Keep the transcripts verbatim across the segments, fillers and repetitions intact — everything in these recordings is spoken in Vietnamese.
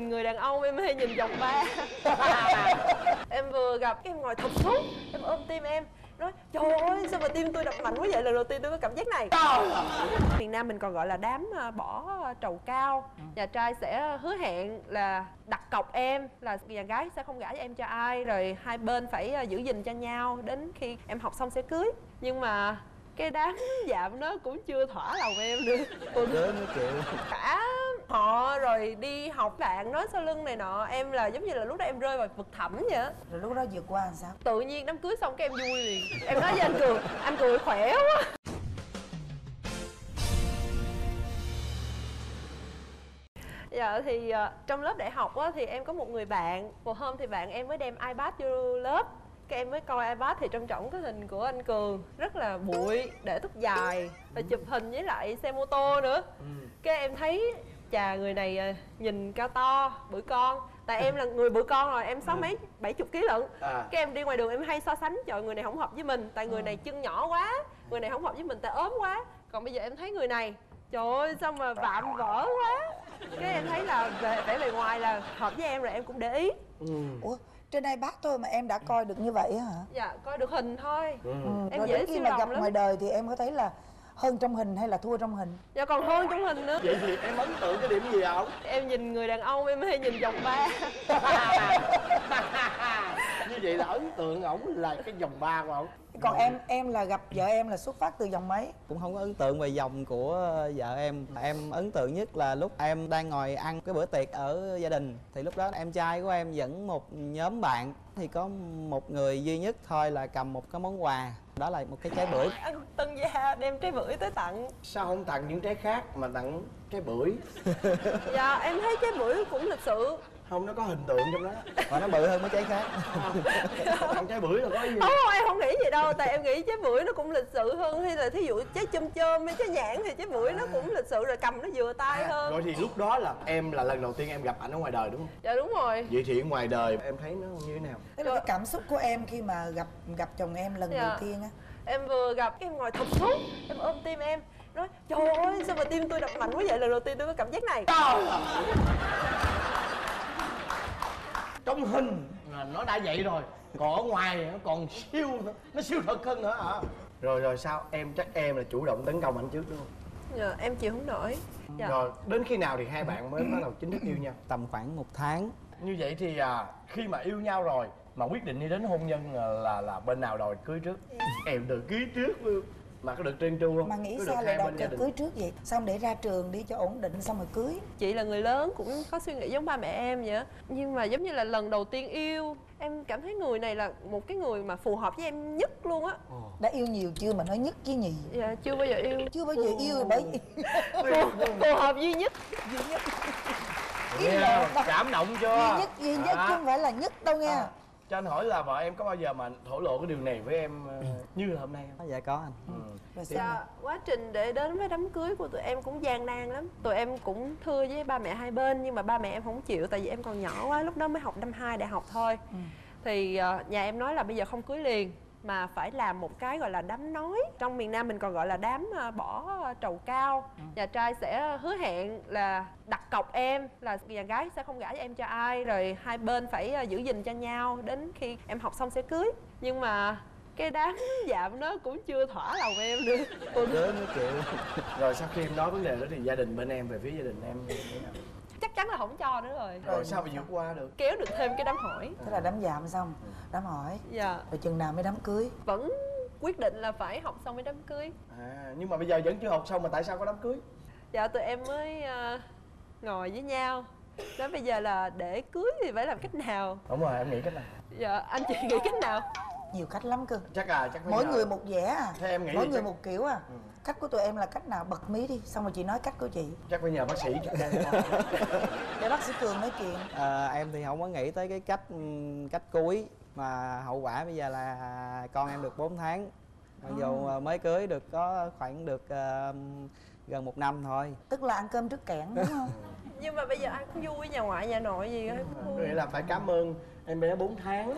nhìn người đàn ông em hay nhìn vòng ba. Em vừa gặp cái em ngồi thụp xuống, em ôm tim em nói trời ơi sao mà tim tôi đập mạnh quá vậy, lần đầu tiên tôi có cảm giác này. Miền Nam mình còn gọi là đám bỏ trầu cao. Nhà trai sẽ hứa hẹn là đặt cọc em, là nhà gái sẽ không gả cho em cho ai, rồi hai bên phải giữ gìn cho nhau đến khi em học xong sẽ cưới. Nhưng mà cái đám dạm nó cũng chưa thỏa lòng em nữa. Đứa mới chịu. Cả họ rồi đi học bạn nói sau lưng này nọ, em là giống như là lúc đó em rơi vào vực thẳm vậy á. Rồi lúc đó vượt qua làm sao? Tự nhiên đám cưới xong cái em vui liền. Em nói với anh Cường, anh cười khỏe quá. Dạ thì uh, trong lớp đại học á, thì em có một người bạn. Một hôm thì bạn em mới đem iPad vô lớp. Cái em mới coi iPad thì trân trọng cái hình của anh Cường rất là bụi, để tóc dài và chụp hình với lại xe mô tô nữa. ừ. Cái em thấy chà người này nhìn cao to, bự con. Tại em là người bự con rồi, em sáu mấy, bảy chục ký lận. à. Cái em đi ngoài đường em hay so sánh, trời người này không hợp với mình, tại người này chân nhỏ quá. Người này không hợp với mình tại ốm quá. Còn bây giờ em thấy người này, trời ơi sao mà vạm vỡ quá. Cái em thấy là về vẻ bề ngoài là hợp với em rồi em cũng để ý. ừ. Ủa? Trên iPad thôi mà em đã coi được như vậy hả? Dạ, coi được hình thôi. ừ. Em rồi dễ khi siêu mà lòng gặp lắm. ngoài đời thì em có thấy là hơn trong hình hay là thua trong hình? Dạ còn hơn trong hình nữa. Vậy thì em ấn tượng cái điểm gì không? Em nhìn người đàn ông em hay nhìn vòng ba. Như vậy là ấn tượng ổng là cái vòng ba của ổng. Còn em em là gặp vợ em là xuất phát từ vòng mấy? Cũng không có ấn tượng về dòng của vợ em. Em ấn tượng nhất là lúc em đang ngồi ăn cái bữa tiệc ở gia đình. Thì lúc đó em trai của em dẫn một nhóm bạn. Thì có một người duy nhất thôi là cầm một cái món quà. Đó là một cái trái bưởi. Anh Tân Gia đem trái bưởi tới tặng. Sao không tặng những trái khác mà tặng trái bưởi? Dạ em thấy trái bưởi cũng lịch sự. Không, nó có hình tượng trong đó. Và nó bự hơn mấy trái khác. Tặng trái bưởi là có gì? Không, em không nghĩ gì đâu. Tại em nghĩ trái bưởi nó cũng lịch sự hơn. Hay là thí dụ trái chôm chôm hay trái nhãn thì trái bưởi nó cũng lịch sự, rồi cầm nó vừa tay hơn. Rồi thì lúc đó là em là lần đầu tiên em gặp ảnh ở ngoài đời đúng không? Dạ đúng rồi. Vậy thì ở ngoài đời em thấy nó như thế nào? Tức là cái cảm xúc của em khi mà gặp gặp chồng em lần dạ. đầu tiên á? Em vừa gặp cái em ngồi thụp xuống, em ôm tim em nói trời ơi sao mà tim tôi đập mạnh quá vậy, lần đầu tiên tôi có cảm giác này. Trong hình là nó đã vậy rồi, còn ở ngoài nó còn siêu, nó siêu thật hơn nữa hả? Rồi rồi sao? Em chắc em là chủ động tấn công anh trước đúng không? Dạ, em chịu không nổi. Dạ. Rồi đến khi nào thì hai bạn mới bắt đầu chính thức yêu nhau? Tầm khoảng một tháng. Như vậy thì à, khi mà yêu nhau rồi mà quyết định đi đến hôn nhân là là, là bên nào đòi cưới trước? Em được cưới trước luôn. Mà có được trơn tru không? Mà nghĩ có sao lại đòi cưới trước vậy? Xong để ra trường đi cho ổn định xong rồi cưới. Chị là người lớn cũng có suy nghĩ giống ba mẹ em vậy á. Nhưng mà giống như là lần đầu tiên yêu, em cảm thấy người này là một cái người mà phù hợp với em nhất luôn á. Đã yêu nhiều chưa mà nói nhất chứ nhì? Dạ chưa bao giờ yêu. Chưa bao giờ yêu bởi vì phù, phù hợp duy nhất. Duy nhất. Yeah, cảm động chưa? Duy nhất, duy nhất à. Chứ không phải là nhất đâu nha. à. Cho anh hỏi là vợ em có bao giờ mà thổ lộ cái điều này với em uh, như là hôm nay không? Dạ có anh. ừ. Dạ, quá trình để đến với đám cưới của tụi em cũng gian nan lắm. Tụi em cũng thưa với ba mẹ hai bên nhưng mà ba mẹ em không chịu, tại vì em còn nhỏ quá, lúc đó mới học năm hai đại học thôi. ừ. Thì uh, nhà em nói là bây giờ không cưới liền mà phải làm một cái gọi là đám nói. Trong miền Nam mình còn gọi là đám uh, bỏ trầu cao. ừ. Nhà trai sẽ hứa hẹn là đặt cọc em, là nhà gái sẽ không gả cho em cho ai, rồi hai bên phải uh, giữ gìn cho nhau đến khi em học xong sẽ cưới. Nhưng mà cái đám dạm nó cũng chưa thỏa lòng em nữa. Đứa mới chịu. Rồi sau khi em nói vấn đề đó thì gia đình bên em, về phía gia đình em thế nào? Chắc chắn là không cho nữa rồi. Rồi sao mà vượt qua được? Kéo được thêm cái đám hỏi. Thế là đám dạm xong, đám hỏi. Dạ. Rồi chừng nào mới đám cưới? Vẫn quyết định là phải học xong mới đám cưới. À, nhưng mà bây giờ vẫn chưa học xong mà tại sao có đám cưới? Dạ tụi em mới uh, ngồi với nhau. Nói bây giờ là để cưới thì phải làm cách nào? Đúng rồi, em nghĩ cách nào? Dạ, anh chị nghĩ cách nào? Nhiều cách lắm cơ. Chắc là chắc mỗi nhờ... người một vẻ à. Thế em nghĩ mỗi người chắc... một kiểu à. ừ. Cách của tụi em là cách nào? Bật mí đi, xong rồi chị nói cách của chị. Chắc phải nhờ bác sĩ. Để bác sĩ Cường nói chuyện. à, Em thì không có nghĩ tới cái cách cách cuối. Mà hậu quả bây giờ là con em được bốn tháng. Mặc dù mới cưới được có khoảng được uh, gần một năm thôi. Tức là ăn cơm trước kẽn đúng không? Nhưng mà bây giờ ai cũng vui, nhà ngoại nhà nội gì ai cũng vui. Nghĩa là phải cảm ơn em bé bốn tháng.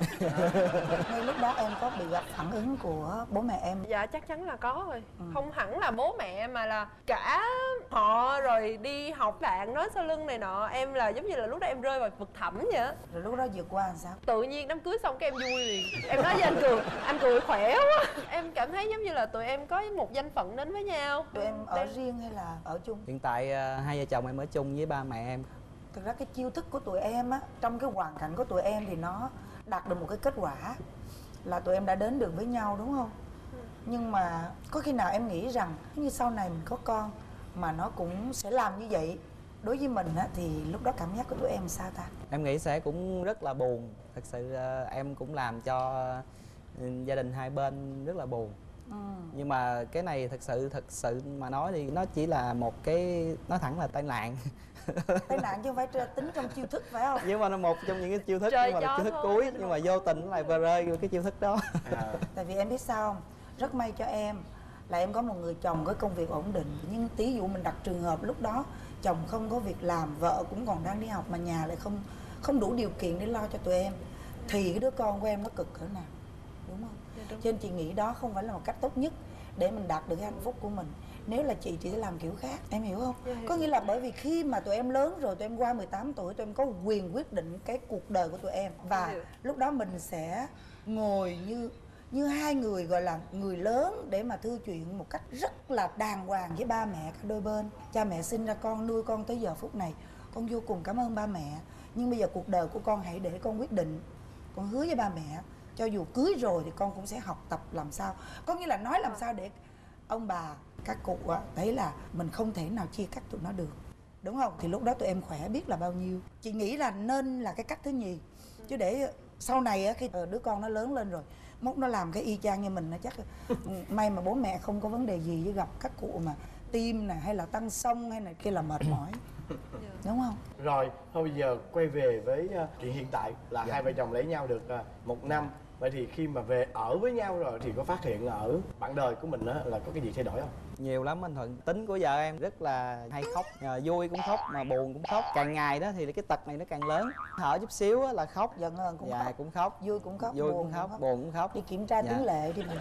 Ngay lúc đó em có bị gặp phản ứng của bố mẹ em? Dạ chắc chắn là có rồi. Ừ. Không hẳn là bố mẹ mà là cả họ, rồi đi học bạn nói sau lưng này nọ. Em là giống như là lúc đó em rơi vào vực thẳm vậy á. Rồi lúc đó vượt qua làm sao? Tự nhiên đám cưới xong cái em vui liền. Em nói với anh Cường, anh cười khỏe quá. Em cảm thấy giống như là tụi em có một danh phận đến với nhau. Tụi em ở Đang- riêng hay là ở chung? Hiện tại ờ, hai vợ chồng em ở chung với ba mẹ em. Thực ra cái chiêu thức của tụi em á, trong cái hoàn cảnh của tụi em thì nó đạt được một cái kết quả là tụi em đã đến được với nhau đúng không? Nhưng mà có khi nào em nghĩ rằng như sau này mình có con mà nó cũng sẽ làm như vậy đối với mình á, thì lúc đó cảm giác của tụi em sao ta? Em nghĩ sẽ cũng rất là buồn. Thật sự ờ, em cũng làm cho ừ, gia đình hai bên rất là buồn. Ừ. Nhưng mà cái này thật sự thật sự mà nói thì nó chỉ là một cái, nói thẳng là tai nạn. Tai nạn chứ không phải tính trong chiêu thức phải không? Nhưng mà nó một trong những cái chiêu thức, Trời nhưng mà là cho chiêu thức thôi, cuối, anh nhưng Hùng. mà vô tình nó lại vờ rơi vô cái chiêu thức đó. À. Tại vì em biết sao không? Rất may cho em là em có một người chồng có công việc ổn định. Nhưng tí dụ mình đặt trường hợp lúc đó chồng không có việc làm, vợ cũng còn đang đi học mà nhà lại không không đủ điều kiện để lo cho tụi em, thì cái đứa con của em nó cực cỡ nào, đúng không? Dạ, đúng. Cho nên chị nghĩ đó không phải là một cách tốt nhất để mình đạt được cái hạnh phúc của mình. Nếu là chị, chị sẽ làm kiểu khác, em hiểu không? Dạ, hiểu. Có nghĩa là bởi vì khi mà tụi em lớn rồi, tụi em qua mười tám tuổi, tụi em có quyền quyết định cái cuộc đời của tụi em. Và Dạ. lúc đó mình sẽ ngồi như như hai người gọi là người lớn để mà thư chuyện một cách rất là đàng hoàng với ba mẹ cả đôi bên. Cha mẹ sinh ra con, nuôi con tới giờ phút này, con vô cùng cảm ơn ba mẹ. Nhưng bây giờ cuộc đời của con hãy để con quyết định. Con hứa với ba mẹ, cho dù cưới rồi thì con cũng sẽ học tập làm sao. Có nghĩa là nói làm sao để ông bà, các cụ á, thấy là mình không thể nào chia cắt tụi nó được, đúng không? Thì lúc đó tụi em khỏe biết là bao nhiêu. Chị nghĩ là nên là cái cách thứ nhì. Chứ để sau này á, khi đứa con nó lớn lên rồi, mốt nó làm cái y chang như mình, nó chắc may mà bố mẹ không có vấn đề gì, với gặp các cụ mà tim nè hay là tăng xông hay này kia là mệt mỏi, đúng không? Rồi, thôi bây giờ quay về với uh, chuyện hiện tại là hai vợ chồng lấy nhau được uh, một năm. Vậy thì khi mà về ở với nhau rồi thì có phát hiện ở bạn đời của mình á là có cái gì thay đổi không? Nhiều lắm anh Thuận. Tính của vợ em rất là hay khóc, à, vui cũng khóc mà buồn cũng khóc. Càng ngày đó thì cái tật này nó càng lớn. Thở chút xíu á là khóc, Giận hờn cũng dạ khóc, cũng khóc, vui cũng khóc, vui buồn cũng khóc, buồn cũng khóc. Đi kiểm tra Dạ. tiếng lệ đi mình.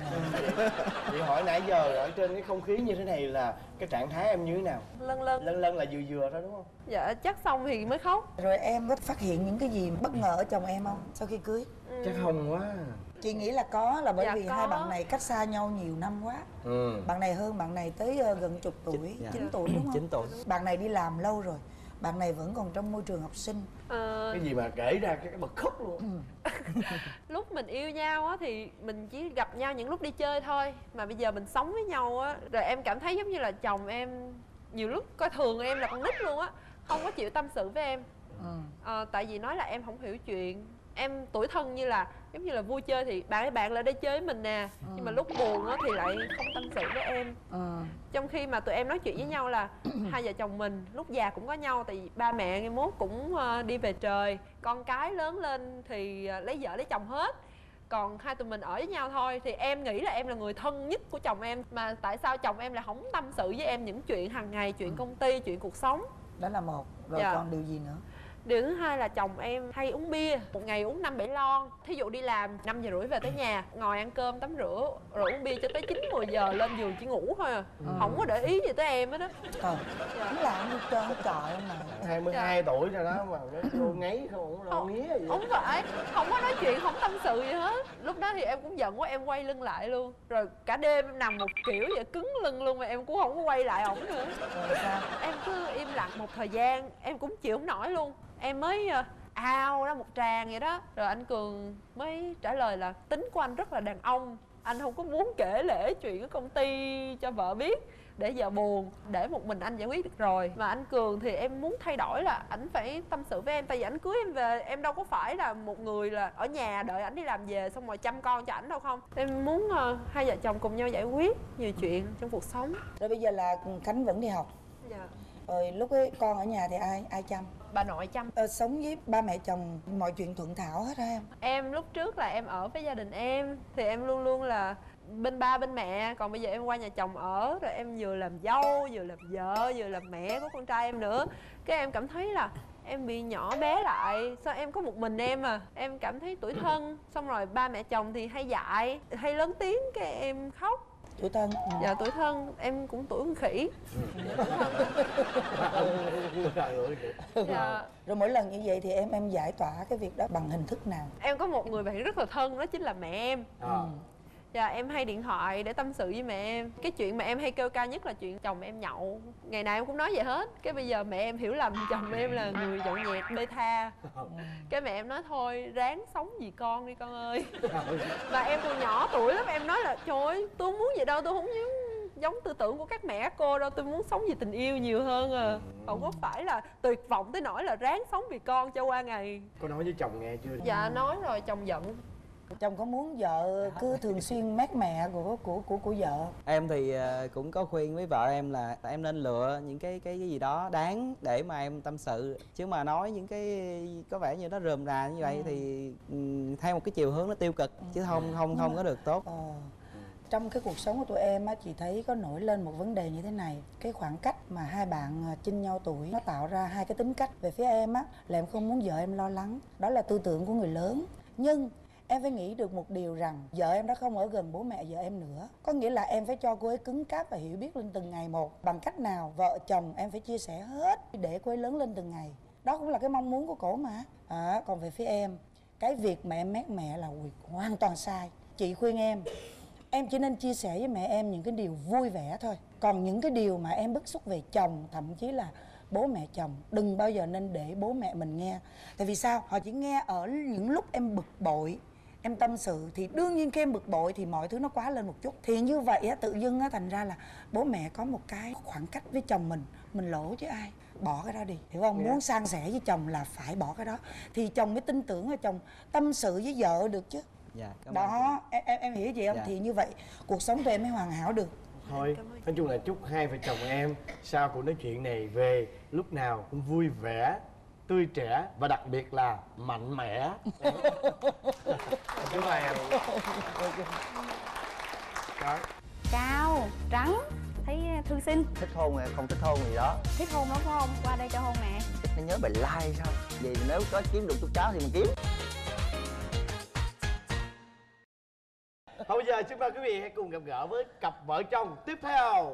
Chị hỏi nãy giờ ở trên cái không khí như thế này là cái trạng thái em như thế nào? Lân lân. Lân lân là vừa vừa thôi đúng không? Dạ chắc xong thì mới khóc. Rồi em có phát hiện những cái gì bất ngờ ở chồng em không sau khi cưới? Chắc không quá. Chị nghĩ là có, là bởi Dạ, vì có. hai bạn này cách xa nhau nhiều năm quá. Ừ. Bạn này hơn bạn này tới ờ, gần chục tuổi, Dạ. chín tuổi đúng không? chín tuổi. Bạn này đi làm lâu rồi, bạn này vẫn còn trong môi trường học sinh. Ờ, Cái gì mà kể ra cái bật khóc luôn. lúc mình yêu nhau á thì mình chỉ gặp nhau những lúc đi chơi thôi, mà bây giờ mình sống với nhau á, rồi em cảm thấy giống như là chồng em nhiều lúc coi thường em là con nít luôn á, không có chịu tâm sự với em. Ừ. Ờ, tại vì nói là em không hiểu chuyện, em tuổi thân như là giống như là vui chơi thì bạn ơi bạn lại đây chơi với mình nè, nhưng mà lúc buồn á thì lại không tâm sự với em. Ừ. Trong khi mà tụi em nói chuyện với nhau là hai vợ chồng mình lúc già cũng có nhau, tại vì ba mẹ ngày mốt cũng ờ, đi về trời, con cái lớn lên thì ờ, lấy vợ lấy chồng hết, còn hai tụi mình ở với nhau thôi. Thì em nghĩ là em là người thân nhất của chồng em, mà tại sao chồng em lại không tâm sự với em những chuyện hàng ngày, chuyện công ty, chuyện cuộc sống. Đó là một. Rồi Dạ. còn điều gì nữa? Điều thứ hai là chồng em hay uống bia, một ngày uống năm bảy lon. Thí dụ đi làm năm giờ rưỡi về tới nhà, ngồi ăn cơm tắm rửa rồi uống bia cho tới chín mười giờ lên giường chỉ ngủ thôi à. Ừ. Không có để ý gì tới em hết á. Ờ, Dạ. nó làm như trơn hết trọi mà. hai mươi hai tuổi rồi đó mà nó vô ngáy không có đâu nghía gì. Không phải, không có nói chuyện, không tâm sự gì hết. Lúc đó thì em cũng giận quá, em quay lưng lại luôn. Rồi cả đêm em nằm một kiểu vậy, cứng lưng luôn, mà em cũng không có quay lại ổng nữa. Rồi sao? Em cứ im lặng một thời gian, em cũng chịu không nổi luôn. Em mới uh, ao ra một tràng vậy đó. Rồi anh Cường mới trả lời là tính của anh rất là đàn ông, anh không có muốn kể lể chuyện ở công ty cho vợ biết để vợ buồn, để một mình anh giải quyết được rồi. Mà anh Cường thì em muốn thay đổi là ảnh phải tâm sự với em, tại vì ảnh cưới em về, em đâu có phải là một người là ở nhà đợi ảnh đi làm về xong rồi chăm con cho ảnh đâu không. Em muốn uh, hai vợ chồng cùng nhau giải quyết nhiều chuyện trong cuộc sống. Rồi bây giờ là Khánh vẫn đi học. Dạ. Rồi lúc ấy con ở nhà thì ai ai chăm? Bà nội chăm. Ờ, sống với ba mẹ chồng mọi chuyện thuận thảo hết hả em? Em lúc trước là em ở với gia đình em thì em luôn luôn là bên ba bên mẹ, còn bây giờ em qua nhà chồng ở rồi em vừa làm dâu vừa làm vợ vừa làm mẹ của con trai em nữa, cái em cảm thấy là em bị nhỏ bé lại, sao em có một mình em à, em cảm thấy tủi thân. Xong rồi ba mẹ chồng thì hay dạy, hay lớn tiếng, cái em khóc. Tủi thân. Ừ. Dạ tủi thân, em cũng tuổi con khỉ. Dạ. Rồi mỗi lần như vậy thì em em giải tỏa cái việc đó bằng hình thức nào? Em có một người bạn rất là thân, đó chính là mẹ em. À. Dạ em hay điện thoại để tâm sự với mẹ em. Cái chuyện mà em hay kêu ca nhất là chuyện chồng em nhậu. Ngày nào em cũng nói vậy hết. Cái bây giờ mẹ em hiểu lầm chồng em là người nhậu nhẹt bê tha. Cái mẹ em nói thôi ráng sống vì con đi con ơi. Và em còn nhỏ tuổi lắm, em nói là trời ơi tôi không muốn vậy đâu, tôi không muốn giống tư tưởng của các mẹ các cô đâu, tôi muốn sống vì tình yêu nhiều hơn à. Không có phải là tuyệt vọng tới nỗi là ráng sống vì con cho qua ngày. Cô nói với chồng nghe chưa? Dạ nói rồi, chồng giận. Chồng có muốn vợ cứ thường xuyên mát mẹ của của của của vợ? Em thì ờ, cũng có khuyên với vợ em là em nên lựa những cái cái cái gì đó đáng để mà em tâm sự, chứ mà nói những cái có vẻ như nó rườm rà như vậy ừ. thì um, theo một cái chiều hướng nó tiêu cực chứ không không không có được tốt. Ờ. Trong cái cuộc sống của tụi em á, chị thấy có nổi lên một vấn đề như thế này. Cái khoảng cách mà hai bạn chênh nhau tuổi nó tạo ra hai cái tính cách. Về phía em á là em không muốn vợ em lo lắng, đó là tư tưởng của người lớn. Nhưng em phải nghĩ được một điều rằng vợ em đã không ở gần bố mẹ vợ em nữa. Có nghĩa là em phải cho cô ấy cứng cáp và hiểu biết lên từng ngày một. Bằng cách nào vợ chồng em phải chia sẻ hết để cô ấy lớn lên từng ngày. Đó cũng là cái mong muốn của cổ mà. À, còn về phía em, cái việc mà em mát mẹ là hoàn toàn sai. Chị khuyên em, em chỉ nên chia sẻ với mẹ em những cái điều vui vẻ thôi. Còn những cái điều mà em bức xúc về chồng, thậm chí là bố mẹ chồng, đừng bao giờ nên để bố mẹ mình nghe. Tại vì sao? Họ chỉ nghe ở những lúc em bực bội, em tâm sự. Thì đương nhiên khi em bực bội thì mọi thứ nó quá lên một chút. Thì như vậy á, tự dưng á, thành ra là bố mẹ có một cái khoảng cách với chồng mình. Mình lỗ chứ ai. Bỏ cái đó đi, hiểu không? Yeah. Muốn san sẻ với chồng là phải bỏ cái đó. Thì chồng mới tin tưởng là chồng tâm sự với vợ được chứ. Dạ, đó, em, em em hiểu gì không? Dạ. Thì như vậy cuộc sống tụi em mới hoàn hảo được. Thôi, nói chung là chúc hai vợ chồng em sau cuộc nói chuyện này về lúc nào cũng vui vẻ, tươi trẻ và đặc biệt là mạnh mẽ. Chúc hai em. Cao, trắng, thấy thư sinh. Thích hôn hay không thích hôn gì đó. Thích hôn lắm phải không? Qua đây cho hôn nè. Nó nhớ bài like sao? Vậy nếu có kiếm được chút cháu thì mình kiếm. Thôi bây giờ xin mời quý vị hãy cùng gặp gỡ với cặp vợ chồng tiếp theo.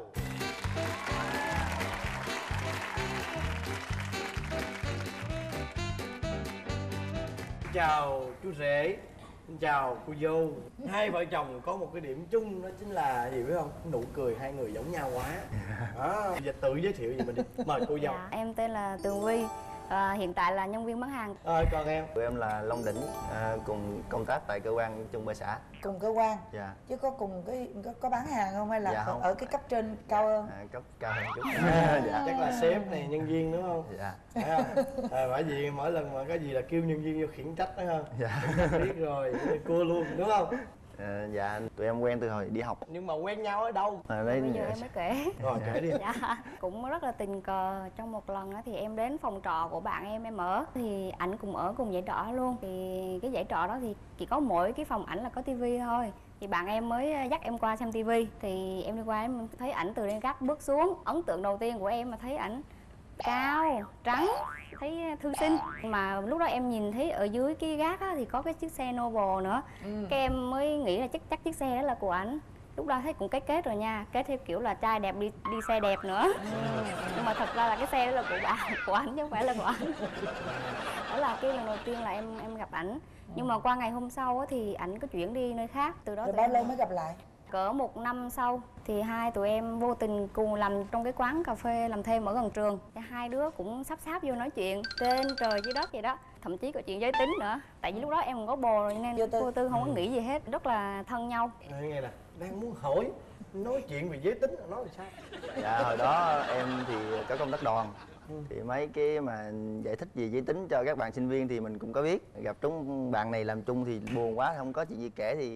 Chào chú rể, chào cô dâu. Hai vợ chồng có một cái điểm chung đó chính là gì biết không? Nụ cười hai người giống nhau quá. Đó, giờ tự giới thiệu về mình đi. Mời cô dâu. Dạ, em tên là Tường Vi. À, hiện tại là nhân viên bán hàng. Ờ, còn em? Tụi em là Long Đỉnh, à, cùng công tác tại cơ quan chung bơ xã. Cùng cơ quan? Dạ. Chứ có cùng cái có, có bán hàng không hay là dạ, ở, không. ở cái cấp trên cao hơn? À, cấp cao hơn chút. Dạ. Chắc là sếp này, nhân viên đúng không? Dạ. Phải không? À, bởi vì mỗi lần mà có gì là kêu nhân viên vô khiển trách đó không? Dạ. Biết rồi, cua luôn đúng không? À, dạ, tụi em quen từ hồi đi học. Nhưng mà quen nhau ở đâu? À, đây Bây giờ em mới kể. Rồi kể đi. Dạ, cũng rất là tình cờ. Trong một lần đó thì em đến phòng trọ của bạn em em ở, thì ảnh cũng ở cùng dãy trọ luôn. Thì cái dãy trọ đó thì chỉ có mỗi cái phòng ảnh là có tivi thôi. Thì bạn em mới dắt em qua xem tivi. Thì em đi qua em thấy ảnh từ trên gác bước xuống. Ấn tượng đầu tiên của em là thấy ảnh cao, trắng, thấy thư sinh. Mà lúc đó em nhìn thấy ở dưới cái gác á, thì có cái chiếc xe Noble nữa. Ừ. Cái em mới nghĩ là chắc chắc chiếc xe đó là của ảnh. Lúc đó thấy cũng kết kết rồi nha, kết theo kiểu là trai đẹp đi đi xe đẹp nữa. Ừ. Nhưng mà thật ra là cái xe đó là của bạn, của ảnh chứ không phải là của ảnh. Đó là cái lần đầu tiên là em em gặp ảnh. Nhưng mà qua ngày hôm sau á, thì ảnh có chuyển đi nơi khác. Từ đó rồi bao lâu mới gặp lại? Cỡ một năm sau thì hai tụi em vô tình cùng làm trong cái quán cà phê làm thêm ở gần trường. Hai đứa cũng sắp sáp vô nói chuyện trên trời dưới đất vậy đó. Thậm chí có chuyện giới tính nữa. Tại vì lúc đó em còn có bồ rồi nên vô tư, vô tư không có nghĩ gì hết. Rất là thân nhau. Nghe nè, đang muốn hỏi nói chuyện về giới tính nói là sao? Dạ, hồi đó em thì có công tác đoàn. Ừ. Thì mấy cái mà giải thích về giới tính cho các bạn sinh viên thì mình cũng có biết. Gặp chúng bạn này làm chung thì buồn quá, không có chuyện gì kể thì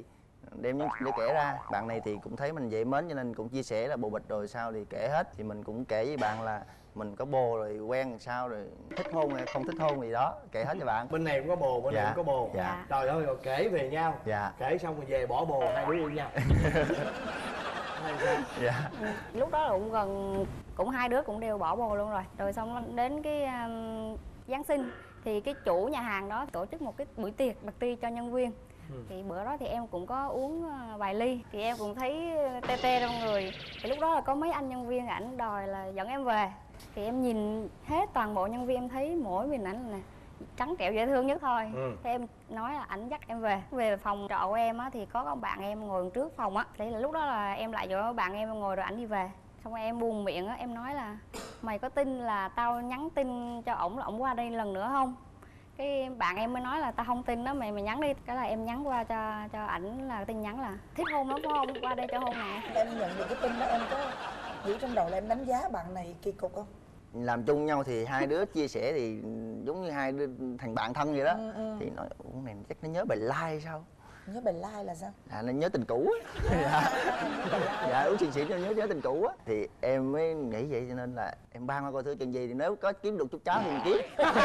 đem những để kể ra. Bạn này thì cũng thấy mình dễ mến cho nên cũng chia sẻ là bồ bịch, rồi sau thì kể hết. Thì mình cũng kể với bạn là mình có bồ rồi, quen làm sao rồi, thích hôn hay không thích hôn gì đó, kể hết cho bạn. Bên này cũng có bồ, bên Dạ. này cũng có bồ. Dạ. Trời ơi, rồi kể về nhau. Dạ. Kể xong rồi về bỏ bồ, hai đứa yêu nhau. Hay sao? Dạ. Lúc đó là cũng gần, cũng hai đứa cũng đều bỏ bồ luôn rồi. Rồi xong đến cái um, Giáng sinh thì cái chủ nhà hàng đó tổ chức một cái buổi tiệc party cho nhân viên. Ừ. Thì bữa đó thì em cũng có uống vài ly thì em cũng thấy tê tê trong người. Thì lúc đó là có mấy anh nhân viên ảnh đòi là dẫn em về. Thì em nhìn hết toàn bộ nhân viên, em thấy mỗi mình ảnh là trắng trẻo dễ thương nhất thôi. Ừ. Thế em nói là ảnh dắt em về. Về phòng trọ của em á thì có con bạn em ngồi trước phòng á. Thế là lúc đó là em lại chỗ bạn em ngồi rồi ảnh đi về. Xong rồi em buông miệng á, em nói là mày có tin là tao nhắn tin cho ổng là ổng qua đây lần nữa không? Cái bạn em mới nói là tao không tin đó, mày mày nhắn đi. Cái là em nhắn qua cho cho ảnh là tin nhắn là thích hôn lắm phải không? Qua đây cho hôn nè. Em nhận được cái tin đó em có nghĩ trong đầu là em đánh giá bạn này kỳ cục không? Làm chung nhau thì hai đứa chia sẻ thì giống như hai đứa thành bạn thân vậy đó. Ừ, ừ. Thì nói ủa này chắc nó nhớ bài like sao? Nhớ bài like là sao? À, nó nhớ tình cũ á. Dạ, dạ uống xịn xịn cho nhớ nhớ tình cũ á. Thì em mới nghĩ vậy cho nên là em ban qua coi thử chuyện gì, thì nếu có kiếm được chút cháo thì mình kiếm.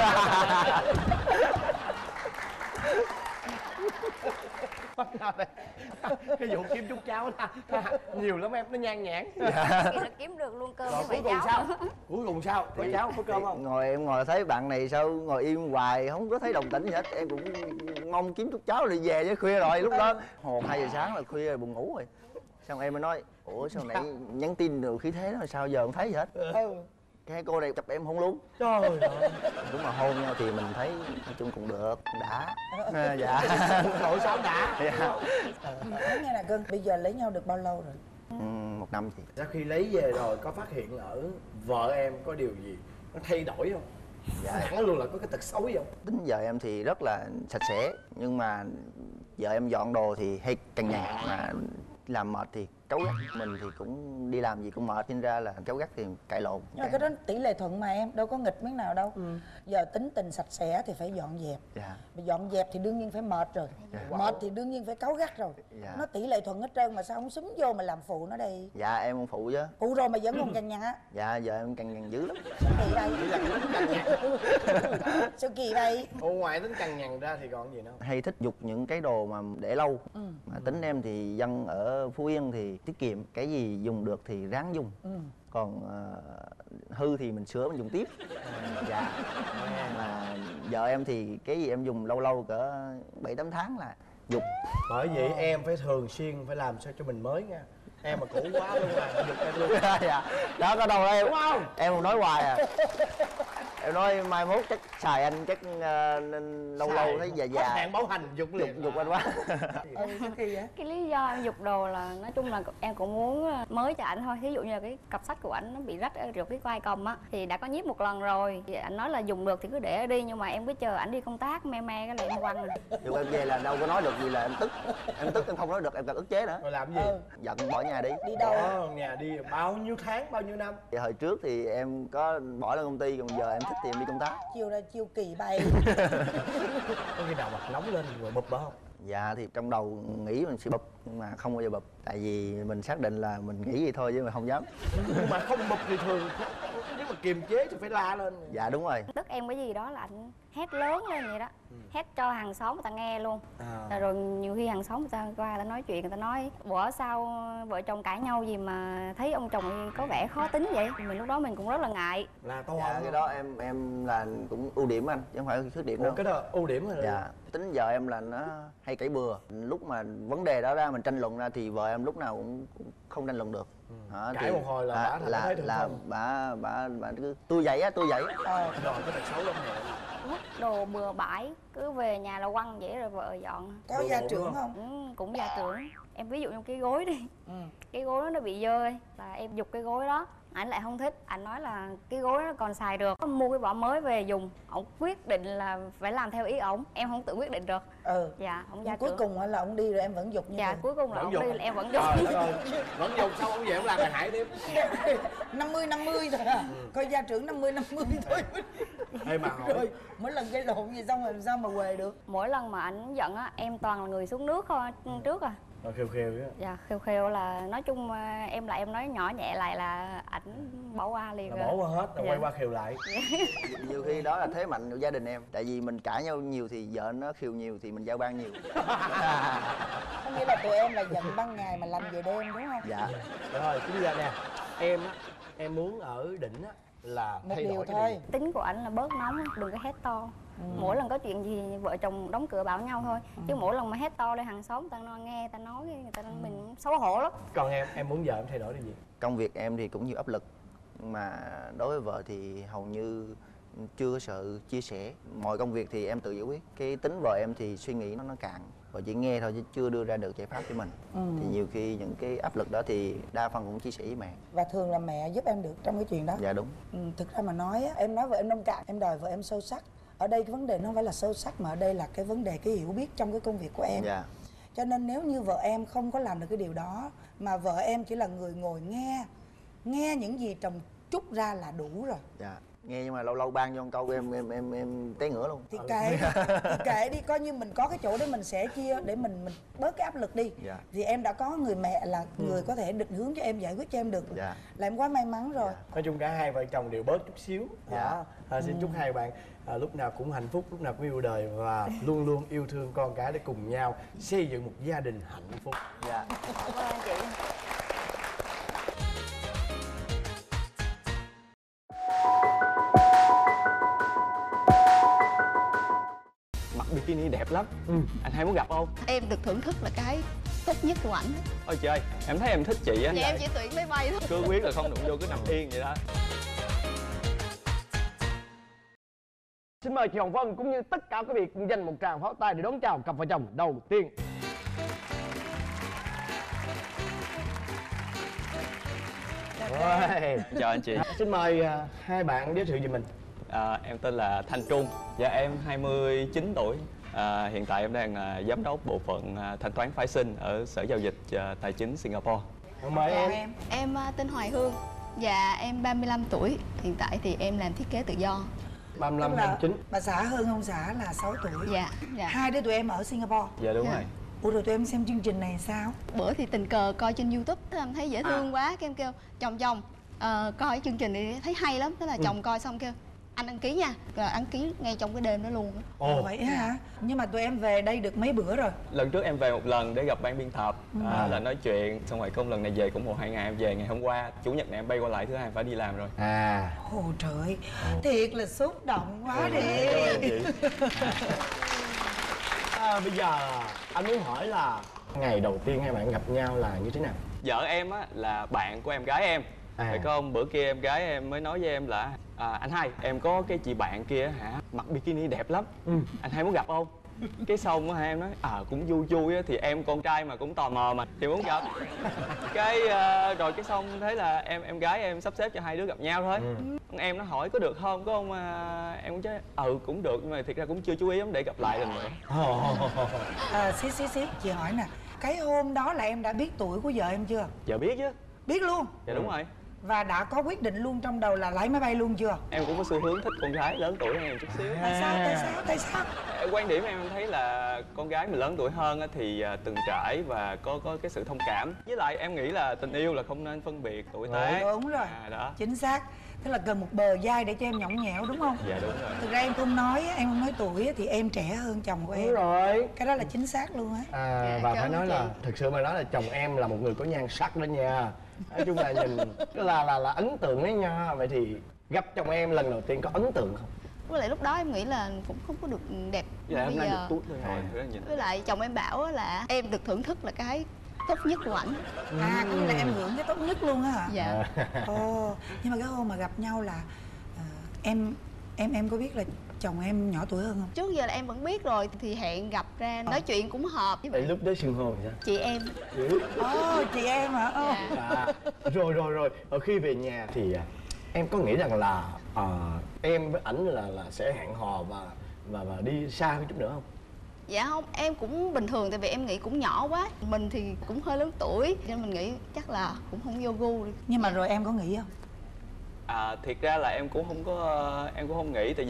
Cái vụ kiếm chút cháo đó nhiều lắm em, nó nhan nhản. Dạ. Là kiếm được luôn cơm Rồi với cuối cháo. cùng sao? Cuối cùng sao? Có cháo, có cơm không? Ngồi em ngồi thấy bạn này sao ngồi im hoài không có thấy đồng tĩnh gì hết. Em cũng mong kiếm chút cháo rồi về, với khuya rồi lúc đó một hai giờ sáng là khuya rồi, buồn ngủ rồi. Xong em mới nói ủa sao nãy nhắn tin rồi khí thế đó sao giờ không thấy gì hết. Ừ. Cái cô này chụp em hôn luôn. Trời ơi. Đúng mà hôn nhau thì mình thấy nói chung cũng được, cũng đã. À, dạ. Nội sao đã. Dạ. Nói nghe nè Cưng, bây giờ lấy nhau được bao lâu rồi? Ừ, một năm chị. Sau khi lấy về rồi có phát hiện ở vợ em có điều gì nó thay đổi không? Dạ. Hẳn luôn là có cái tật xấu gì không? Tính vợ em thì rất là sạch sẽ, nhưng mà vợ em dọn đồ thì hay cằn nhằn, mà làm mệt thì cáu gắt. Mình thì cũng đi làm gì cũng mệt, nên ra là cáu gắt thì cãi lộn. Nhưng mà cái đó tỷ lệ thuận mà em, đâu có nghịch miếng nào đâu. Ừ. Giờ tính tình sạch sẽ thì phải dọn dẹp. Dạ. Mà dọn dẹp thì đương nhiên phải mệt rồi. Dạ. Mệt thì đương nhiên phải cáu gắt rồi. Dạ. Nó tỷ lệ thuận hết trơn mà sao không xúm vô mà làm phụ nó đây? Dạ em không phụ chứ. Phụ rồi mà vẫn còn cằn nhằn á. Dạ giờ em cằn nhằn dữ lắm. Sao kỳ vậy? Sao kỳ vậy? Ồ, ngoài tính cằn nhằn ra thì còn gì nữa? Hay thích giục những cái đồ mà để lâu. Ừ. Mà tính em thì dân ở Phú Yên thì tiết kiệm, cái gì dùng được thì ráng dùng. Ừ. Còn uh, hư thì mình sửa mình dùng tiếp. À, dạ. Mà vợ em thì cái gì em dùng lâu lâu cỡ bảy tám tháng là giục. Bởi vậy em phải thường xuyên phải làm sao cho mình mới nha. Em mà cũ quá luôn là giục em luôn. Dạ. Đó có đâu đây đúng không? Em không nói hoài à. Em nói mai mốt chắc xài anh chắc uh, nên lâu lâu thấy già già. Hẹn bảo hành giục liền. Giục anh quá. Ừ, vậy? Cái lý do em giục đồ là nói chung là em cũng muốn mới cho ảnh thôi. Thí dụ như là cái cặp sách của ảnh nó bị rách ở được cái quai cầm á, thì đã có nhiếp một lần rồi. Thì ảnh nói là dùng được thì cứ để ở đi, nhưng mà em cứ chờ ảnh đi công tác me me cái lại em quăng. Dù em về là đâu có nói được gì là em tức. Em tức em không nói được, em cần ức chế nữa. Rồi làm gì? Ừ. Giận bỏ nhà đi. Đi đâu? Bỏ nhà đi bao nhiêu tháng, bao nhiêu năm? Thì hồi trước thì em có bỏ lên công ty, còn giờ em thích thì em đi công tác. Chiều ra chiều kỳ bay. Có khi nào mặt nóng lên rồi bụp đó không? Dạ thì trong đầu nghĩ mình sẽ bụp, nhưng mà không bao giờ bụp. Tại vì mình xác định là mình nghĩ vậy thôi chứ mà không dám. Nhưng mà không bụp thì thường nếu mà kiềm chế thì phải la lên. Dạ đúng rồi. Tức em cái gì đó là anh hét lớn lên vậy đó. Ừ. Hét cho hàng xóm người ta nghe luôn. À. Rồi nhiều khi hàng xóm người ta qua người ta nói chuyện, người ta nói bữa sao vợ chồng cãi nhau gì mà thấy ông chồng có vẻ khó tính vậy. Mình lúc đó mình cũng rất là ngại. Là to dạ, cái đó em em là cũng ưu điểm anh, chứ không phải khuyết điểm. Ủa, đâu cái đó ưu điểm rồi. Dạ. Tính vợ em là nó hay cãi bừa. Lúc mà vấn đề đó ra mình tranh luận ra thì vợ em lúc nào cũng, cũng không tranh luận được. Ừ. Hả, cãi một hồi là à, bà là thấy là bà bà bà cứ tôi vậy á, tôi vậy. Ờ, rồi cái tật xấu lắm nè. Vứt đồ bừa bãi, cứ về nhà là quăng vậy rồi vợ dọn. Có gia trưởng không? Ừ, cũng gia trưởng. Em ví dụ như cái gối đi. Ừ. Cái gối đó nó bị dơ là em giục cái gối đó. Ảnh lại không thích, ảnh nói là cái gối đó còn xài được, mua cái vỏ mới về dùng. Ổng quyết định là phải làm theo ý ổng, em không tự quyết định được. Ừ. Dạ, ổng gia cuối trưởng. cùng là ổng đi rồi em vẫn giục như dạ vậy. Cuối cùng là ổng đi là em vẫn giục. Vẫn giục xong ổng về ổng làm bài hại tiếp. năm mươi năm mươi thôi à. Ừ. Coi gia trưởng năm mươi năm mươi thôi. Ê mà hỏi rồi mỗi lần gây lộn gì xong rồi sao mà quề được? Mỗi lần mà ảnh giận á, em toàn là người xuống nước thôi. Ừ. Trước à Rồi khêu khêu á. Dạ khêu khêu là nói chung em là em nói nhỏ nhẹ lại là ảnh bỏ qua liền Là rồi. bỏ qua hết rồi Dạ. quay qua khều lại. Nhiều khi đó là thế mạnh của gia đình em. Tại vì mình cãi nhau nhiều thì vợ nó khiêu nhiều thì mình giao ban nhiều. Có nghĩa là tụi em là giận ban ngày mà lành về đêm đúng không? Dạ. Rồi bây giờ nè, em á, em muốn ở đỉnh á là Một thay điều đổi cái thôi. điều gì? Tính của ảnh là bớt nóng, đừng có hét to. Mỗi lần có chuyện gì vợ chồng đóng cửa bảo nhau thôi. Chứ mỗi lần mà hét to lên hàng xóm ta nói nghe, ta nói người ta mình xấu hổ lắm. Còn em, em muốn vợ em thay đổi điều gì? Công việc em thì cũng nhiều áp lực, mà đối với vợ thì hầu như chưa có sự chia sẻ. Mọi công việc thì em tự giải quyết. Cái tính vợ em thì suy nghĩ nó nó cạn, vợ chỉ nghe thôi chứ chưa đưa ra được giải pháp cho mình. Ừ. Thì nhiều khi những cái áp lực đó thì đa phần cũng chia sẻ với mẹ. Và thường là mẹ giúp em được trong cái chuyện đó. Dạ đúng. Ừ, thực ra mà nói á, em nói vợ em nông cạn, em đòi vợ em sâu sắc. Ở đây cái vấn đề nó không phải là sâu sắc mà ở đây là cái vấn đề cái hiểu biết trong cái công việc của em. Dạ. Cho nên nếu như vợ em không có làm được cái điều đó mà vợ em chỉ là người ngồi nghe, nghe những gì chồng trút ra là đủ rồi. Dạ. Nghe nhưng mà lâu lâu ban cho một câu em em em em té ngửa luôn. Thì kệ, thì kệ đi, coi như mình có cái chỗ để mình sẻ chia để mình mình bớt cái áp lực đi. Dạ. Thì em đã có người mẹ là người có thể định hướng cho em, giải quyết cho em được. Dạ. Là em quá may mắn rồi. Nói chung cả hai vợ chồng đều bớt chút xíu. Dạ. Đó. À, xin chúc hai bạn à, lúc nào cũng hạnh phúc, lúc nào cũng yêu đời và luôn luôn yêu thương con cái để cùng nhau xây dựng một gia đình hạnh phúc. Dạ. Cảm ơn anh chị. Mặc bikini đẹp lắm. Ừ. Anh hay muốn gặp không? Em được thưởng thức là cái tốt nhất của ảnh. Ôi trời, em thấy em thích chị á. Dạ em chỉ tuyển máy bay thôi. Cứ quyết là không đụng vô, cứ nằm yên vậy đó. Xin mời chị Hồng Vân cũng như tất cả quý vị cùng dành một tràng pháo tay để đón chào cặp vợ chồng đầu tiên. Rồi. Chào anh chị. Xin mời à, hai bạn giới thiệu về mình. À, em tên là Thanh Trung. Dạ em hai mươi chín tuổi. À, hiện tại em đang là giám đốc bộ phận à, thanh toán phái sinh ở Sở Giao dịch à, Tài chính Singapore. Mời Chào em. em. Em uh, tên Hoài Hương. Dạ em ba mươi lăm tuổi. Hiện tại thì em làm thiết kế tự do. ba mươi lăm, Tức hai mươi là chín. bà xã hơn ông xã là sáu tuổi. Dạ, dạ. Hai đứa tụi em ở Singapore. Dạ đúng Dạ. rồi. Ủa rồi tụi em xem chương trình này sao? Bữa thì tình cờ coi trên YouTube, thế em thấy dễ thương quá, cái em kêu chồng chồng ờ, coi chương trình này thấy hay lắm, thế là chồng coi xong kêu anh đăng ký nha, rồi đăng ký ngay trong cái đêm đó luôn. Ồ. Vậy á hả? Nhưng mà tụi em về đây được mấy bữa rồi? Lần trước em về một lần để gặp ban biên tập à, là nói chuyện, xong rồi công lần này về cũng một hai ngày, em về ngày hôm qua, chủ nhật này em bay qua lại, thứ hai em phải đi làm rồi. À. Ồ trời, thiệt là xúc động quá đi. Cảm ơn chị. À, bây giờ anh muốn hỏi là ngày đầu tiên hai bạn gặp nhau là như thế nào? Vợ em á là bạn của em gái em. À. Phải không, bữa kia em gái em mới nói với em là à, anh hai, em có cái chị bạn kia hả, mặc bikini đẹp lắm. Ừ. Anh hai muốn gặp không? Cái xong á em nói à cũng vui vui á, thì em con trai mà cũng tò mò mà thì muốn gặp. Cái uh, rồi cái xong thế là em em gái em sắp xếp cho hai đứa gặp nhau thôi. Ừ. Em nó hỏi có được không, có không uh, em cũng chứ ừ cũng được, nhưng mà thiệt ra cũng chưa chú ý lắm để gặp lại lần nữa. À, xí xí xí, chị hỏi nè, cái hôm đó là em đã biết tuổi của vợ em chưa? Dạ biết chứ. Biết luôn. Dạ đúng rồi. Và đã có quyết định luôn trong đầu là lấy máy bay luôn chưa? Em cũng có xu hướng thích con gái lớn tuổi hơn em chút xíu. Tại sao, tại sao, tại sao? Quan điểm em thấy là con gái mình lớn tuổi hơn á thì à, từng trải và có có cái sự thông cảm. Với lại em nghĩ là tình yêu là không nên phân biệt tuổi tác. Đúng rồi, À, đó. chính xác. Tức là cần một bờ vai để cho em nhõng nhẽo đúng không? Dạ đúng rồi. Thực ra em không nói, á, em không nói tuổi á, thì em trẻ hơn chồng của em. Đúng rồi. Cái đó là chính xác luôn á. À, Dạ, và cảm phải ơn nói chị. là thực sự mà nói là chồng em là một người có nhan sắc đó nha. Nói chung là nhìn là là là ấn tượng đấy nha. Vậy thì gặp chồng em lần đầu tiên có ấn tượng không? Với lại lúc đó em nghĩ là cũng không có được đẹp Với lại hôm bây nay được giờ. tút thôi rồi. Thế nhìn. Với lại chồng em bảo á là em được thưởng thức là cái tốt nhất của ảnh. À, có nghĩa là em hưởng cái tốt nhất luôn á hả? Dạ. Ồ, nhưng mà cái hôm mà gặp nhau là ờ, em em em có biết là chồng em nhỏ tuổi hơn không? Trước giờ là em vẫn biết rồi, thì hẹn gặp ra nói chuyện cũng hợp với Tại lúc đấy xưng hô sao? chị em. Ồ, chị em hả? Ồ. Dạ. À, rồi rồi rồi. Ở khi về nhà thì à, em có nghĩ rằng là à, em với ảnh là là sẽ hẹn hò và và và đi xa hơn chút nữa không? Dạ không, em cũng bình thường, tại vì em nghĩ cũng nhỏ quá. Mình thì cũng hơi lớn tuổi, nên mình nghĩ chắc là cũng không vô gu đi. Nhưng mà rồi em có nghĩ không? À, thiệt ra là em cũng không có em cũng không nghĩ, tại vì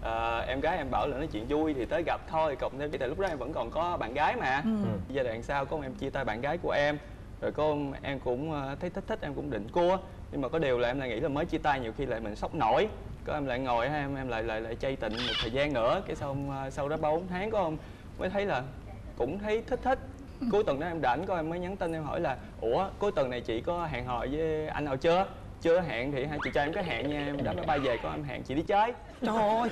ờ, em gái em bảo là nói chuyện vui thì tới gặp thôi, cộng thêm tại lúc đó em vẫn còn có bạn gái mà. Ừ. Giai đoạn sau có em chia tay bạn gái của em, rồi có em cũng ờ, thấy thích thích em cũng định cua, nhưng mà có điều là em lại nghĩ là mới chia tay nhiều khi lại mình sốc nổi, có em lại ngồi em em lại lại lại chay tịnh một thời gian nữa, cái xong ờ, sau đó ba bốn tháng có không mới thấy là cũng thấy thích thích. Cuối tuần đó em rảnh có em mới nhắn tin em hỏi là ủa cuối tuần này chị có hẹn hò với anh nào chưa? Chưa hẹn thì hai chị cho em cái hẹn nha, em đã máy bay về có em hẹn chị đi chơi. Trời ơi.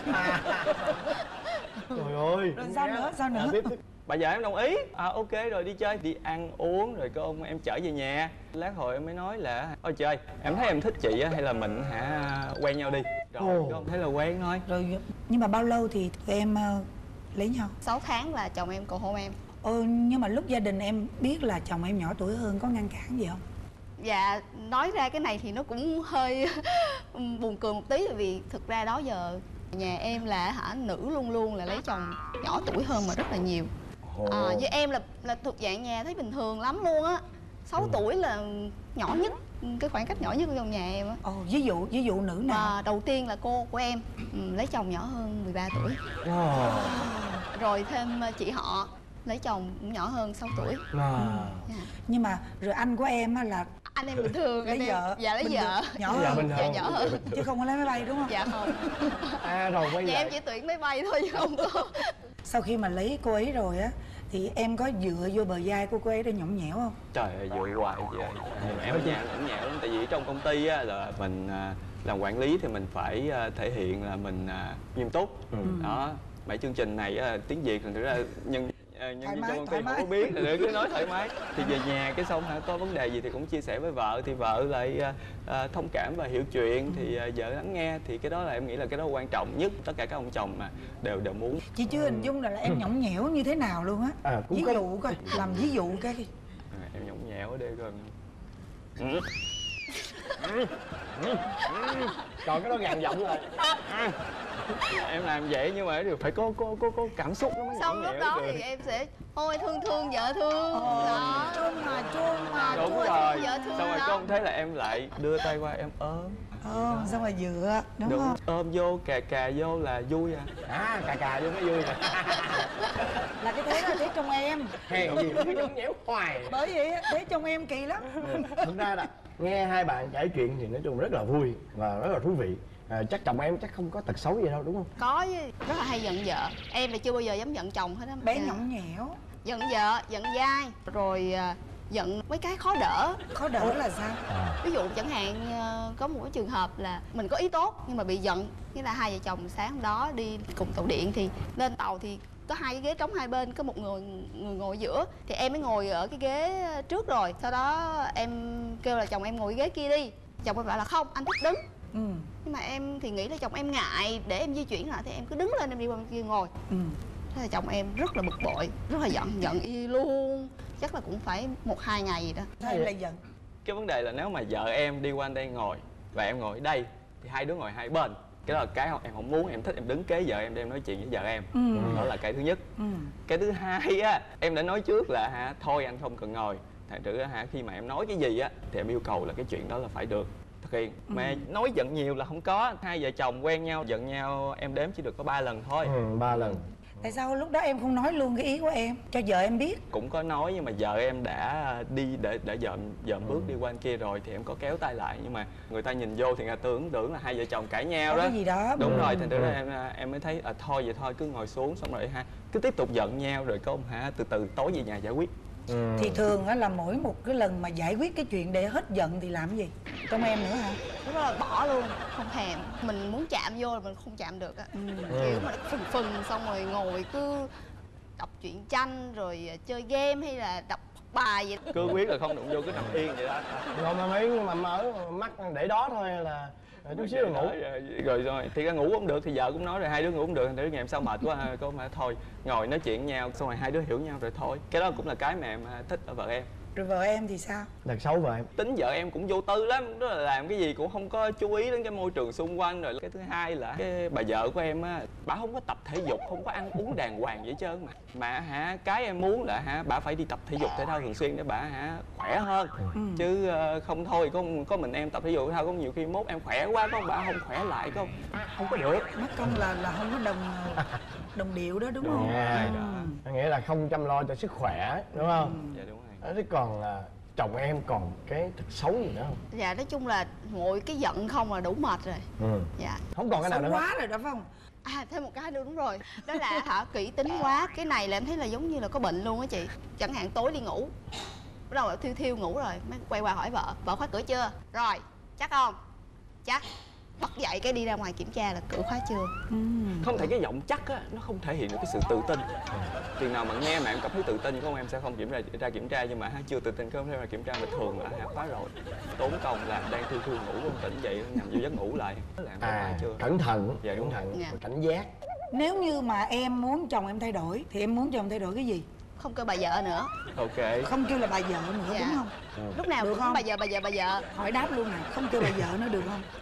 Trời ơi. Rồi sao nữa, sao nữa? À, tiếp, tiếp. Bà vợ em đồng ý, à ok rồi đi chơi, đi ăn uống rồi có ông em chở về nhà. Lát hồi em mới nói là ôi trời em thấy em thích chị á hay là mình hả quen nhau đi. Rồi Ồ. có ông thấy là quen thôi. Rồi nhưng mà bao lâu thì tụi em uh, lấy nhau? sáu tháng là chồng em cầu hôn em. Ừ, nhưng mà lúc gia đình em biết là chồng em nhỏ tuổi hơn có ngăn cản gì không? Dạ, nói ra cái này thì nó cũng hơi buồn cười một tí, vì thực ra đó giờ nhà em là hả nữ luôn luôn là lấy chồng nhỏ tuổi hơn mà rất là nhiều. À, với em là là thuộc dạng nhà thấy bình thường lắm luôn á. sáu tuổi là nhỏ nhất, cái khoảng cách nhỏ nhất trong nhà em á. Ồ, ví dụ ví dụ nữ nào? Mà đầu tiên là cô của em ừ, lấy chồng nhỏ hơn mười ba tuổi. Wow. Rồi thêm chị họ lấy chồng cũng nhỏ hơn sáu tuổi. Wow. Dạ. Nhưng mà rồi anh của em á là Anh em bình thường, lấy anh em- vợ. Dạ lấy bình vợ. thường, nhỏ Dạ, hơn. bình Dạ thường. nhỏ hơn. Chứ không có lấy máy bay đúng không? Dạ không. À rồi quay Dạ lại. em chỉ tuyển máy bay thôi chứ không có. Sau khi mà lấy cô ấy rồi á thì em có dựa vô bờ vai của cô ấy để nhõng nhẽo không? Trời ơi dội hoài vậy. Em ở nhà cũng nhẹo lắm, tại vì trong công ty á là mình à, làm quản lý thì mình phải à, thể hiện là mình à, nghiêm túc. Ừ. Đó, mấy chương trình này á, tiếng Việt thì thực ra nhân à, nhân Thoải viên mái, trong công ty thoải không mái. có biết thì cứ nói thoải mái. Thì về nhà cái xong hả có vấn đề gì thì cũng chia sẻ với vợ, thì vợ lại à, à, thông cảm và hiểu chuyện, thì à, vợ lắng nghe, thì cái đó là em nghĩ là cái đó quan trọng nhất, tất cả các ông chồng mà đều đều muốn. Chị chưa hình dung là, là em nhõng nhẽo như thế nào luôn á. À, cũng Ví có- dụ coi, làm ví dụ cái À, em nhõng nhẽo ở đây coi. Ừ. Còn cái đó gàn giọng rồi. Em làm vậy nhưng mà đều phải có có có có cảm xúc nó mới Xong nhõng lúc nhẽo đó được. thì em sẽ ôi thương thương vợ thương đó. chôn mà chôn mà Đúng Ôi, rồi. vợ thương Xong rồi đó. con thấy là em lại đưa tay qua em ôm. Ờ, xong rồi dựa đúng, Đúng, không? ôm vô cà cà vô là vui à. À cà cà vô mới vui nè. Là cái thế là thế trong em. Hèn gì nó cứ nhõng nhẽo hoài. Bởi vậy á, thế trong em kỳ lắm. Thực ra là nghe hai bạn kể chuyện thì nói chung rất là vui và rất là thú vị. À, chắc chồng em chắc không có tật xấu gì đâu đúng không? Có chứ, rất là hay giận vợ. Em thì chưa bao giờ dám giận chồng hết á. Bé Dạ. nhõng nhẽo. Giận vợ, giận dai, rồi à, giận mấy cái khó đỡ. Khó đỡ là sao? À. Ví dụ chẳng hạn ờ, có một cái trường hợp là mình có ý tốt nhưng mà bị giận. Nghĩa là hai vợ chồng sáng hôm đó đi cùng tàu điện, thì lên tàu thì có hai cái ghế trống hai bên, có một người người ngồi giữa, thì em mới ngồi ở cái ghế trước rồi. Sau đó em kêu là chồng em ngồi cái ghế kia đi, chồng em bảo là không, anh thích đứng. Ừ. Nhưng mà em thì nghĩ là chồng em ngại để em di chuyển lại, thì em cứ đứng lên em đi qua bên kia ngồi. Ừ. Thế là chồng em rất là bực bội, rất là giận, giận y luôn. Chắc là cũng phải một hai ngày gì đó. Sao em lại giận? Cái vấn đề là nếu mà vợ em đi qua đây ngồi và em ngồi ở đây thì hai đứa ngồi hai bên. Cái đó là cái em không muốn, em thích em đứng kế vợ em để em nói chuyện với vợ em. Ừ. Đó là cái thứ nhất. Ừ. Cái thứ hai á, em đã nói trước là hả thôi anh không cần ngồi. Thành thử hả khi mà em nói cái gì á thì em yêu cầu là cái chuyện đó là phải được thực hiện. Mà nói giận nhiều là không có. Hai vợ chồng quen nhau giận nhau em đếm chỉ được có ba lần thôi. Ừ, ba lần. Tại sao lúc đó em không nói luôn cái ý của em cho vợ em biết? Cũng có nói nhưng mà vợ em đã đi để để dợm dợm bước đi qua bên kia rồi thì em có kéo tay lại, nhưng mà người ta nhìn vô thì người ta tưởng tưởng là hai vợ chồng cãi nhau Có đó. cái gì đó. Đúng Ừ. rồi, thành thử ra Ừ. em em mới thấy à, thôi vậy thôi cứ ngồi xuống xong rồi ha cứ tiếp tục giận nhau rồi có hả từ từ tối về nhà giải quyết. Ừ. Thì thường á là mỗi một cái lần mà giải quyết cái chuyện để hết giận thì làm gì? Trong em nữa hả? Lúc đó là bỏ luôn, không thèm. Mình muốn chạm vô là mình không chạm được á. Kiểu mà phừng phừng xong rồi ngồi cứ đọc truyện tranh rồi chơi game hay là đọc bài vậy. Cứ quyết là không đụng vô cứ nằm yên vậy đó. Rồi mà mấy mà mở mắt để đó thôi là chút xíu là ngủ. Rồi, rồi rồi thì ra ngủ không được thì vợ cũng nói rồi hai đứa ngủ không được, để ngày hôm sau mệt quá có mà thôi ngồi nói chuyện nhau xong rồi hai đứa hiểu nhau rồi thôi. Cái đó cũng là cái mà em thích ở vợ em. Rồi vợ em thì sao? Tật xấu vợ em? Tính vợ em cũng vô tư lắm, đó là làm cái gì cũng không có chú ý đến cái môi trường xung quanh. Rồi cái thứ hai là cái bà vợ của em á, bà không có tập thể dục, không có ăn uống đàng hoàng vậy trơn mà mà hả cái em muốn là hả bà phải đi tập thể dục thể thao thường xuyên để bà hả khỏe hơn. Ừ. Chứ không thôi có có mình em tập thể dục thể thao có nhiều khi mốt em khỏe quá có bà không khỏe lại không không có được. Mất công là là không có đồng đồng điệu đó đúng không? À, ừ. Nghĩa là không chăm lo cho sức khỏe đúng không? Ừ. Dạ đúng rồi. Thế còn là chồng em còn cái tật xấu gì nữa không? Dạ nói chung là ngồi cái giận không là đủ mệt rồi. Ừ. Dạ. Không còn cái nào nữa quá rồi đó phải không? À thêm một cái nữa đúng rồi. Đó là hả kỹ tính quá. Cái này là em thấy là giống như là có bệnh luôn á chị. Chẳng hạn tối đi ngủ, bắt đầu là thiêu thiêu ngủ rồi mới quay qua hỏi vợ, vợ khóa cửa chưa? Rồi, chắc không? Chắc. Bắt dậy cái đi ra ngoài kiểm tra là cửa khóa chưa. Ừ. Không thể cái giọng chắc á nó không thể hiện được cái sự tự tin. Chừng nào mà nghe mà em cảm thấy tự tin không em sẽ không kiểm tra ra kiểm tra, nhưng mà ha, chưa tự tin không thể ra kiểm tra mà thường là ha khóa rồi. Tốn công là đang thiêu thiêu ngủ không tỉnh dậy nằm vô giấc ngủ lại làm à, khóa chưa. Cẩn thận. Dạ đúng cẩn thận. Dạ. Cảnh giác. Nếu như mà em muốn chồng em thay đổi thì em muốn chồng thay đổi cái gì? Không kêu bà vợ nữa. Ok. Không kêu là bà vợ nữa. Dạ. Đúng không? Ừ. Lúc nào Được cũng không? bà vợ bà vợ bà vợ. Hỏi đáp luôn nè, không kêu bà vợ nữa được không?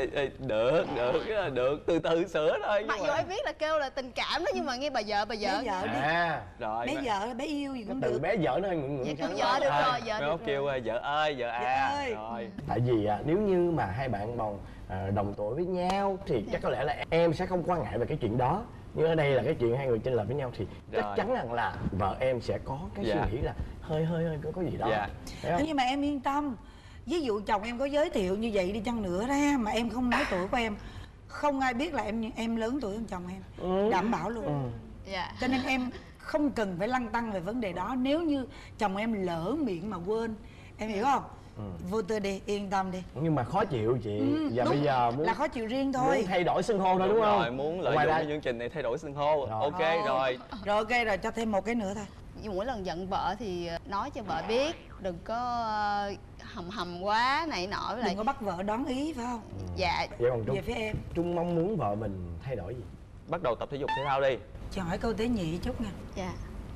Được, được, được, từ từ sửa thôi. Mặc dù em biết là kêu là tình cảm đó nhưng mà nghe bà vợ bà vợ. Bé vợ đi. À, rồi. Bé vợ, bé yêu gì cũng từ được. bé vợ nó hơi ngượng ngượng. Dạ, sao kêu đó. vợ được À, rồi, vợ Nó được kêu rồi. vợ ơi, vợ à. ơi. Rồi. Tại vì à, nếu như mà hai bạn còn à, đồng tuổi với nhau thì chắc có lẽ là em sẽ không quan ngại về cái chuyện đó. Nhưng ở đây là cái chuyện hai người chênh lệch với nhau thì Rồi. chắc chắn rằng là vợ em sẽ có cái Dạ. suy nghĩ là hơi hơi hơi có, có gì đó. Dạ. Thấy không? Thế nhưng mà em yên tâm, ví dụ chồng em có giới thiệu như vậy đi chăng nữa đó mà em không nói tuổi của em, không ai biết là em em lớn tuổi hơn chồng em. Ừ. Đảm bảo luôn. Ừ. Dạ. Cho nên em không cần phải lăn tăn về vấn đề đó. Nếu như chồng em lỡ miệng mà quên, em hiểu không? Ừ. Vô tư đi, yên tâm đi. Nhưng mà khó chịu chị. Ừ, Và đúng, bây giờ muốn là khó chịu riêng muốn thôi. thay đổi xưng hô thôi đúng, Đúng không? rồi, muốn lợi Ngoài dụng ra- cái chương trình này thay đổi xưng hô. Rồi. Ok Ồ. rồi. Rồi ok rồi, cho thêm một cái nữa thôi. Mỗi lần giận vợ thì nói cho vợ biết, đừng có ờ, hầm hầm quá này nọ với lại. Đừng có bắt vợ đón ý phải không? Dạ. Vậy còn Trung? Về phía em, Trung mong muốn vợ mình thay đổi gì? Bắt đầu tập thể dục thể thao đi. cho hỏi câu tế nhị chút nha. Dạ.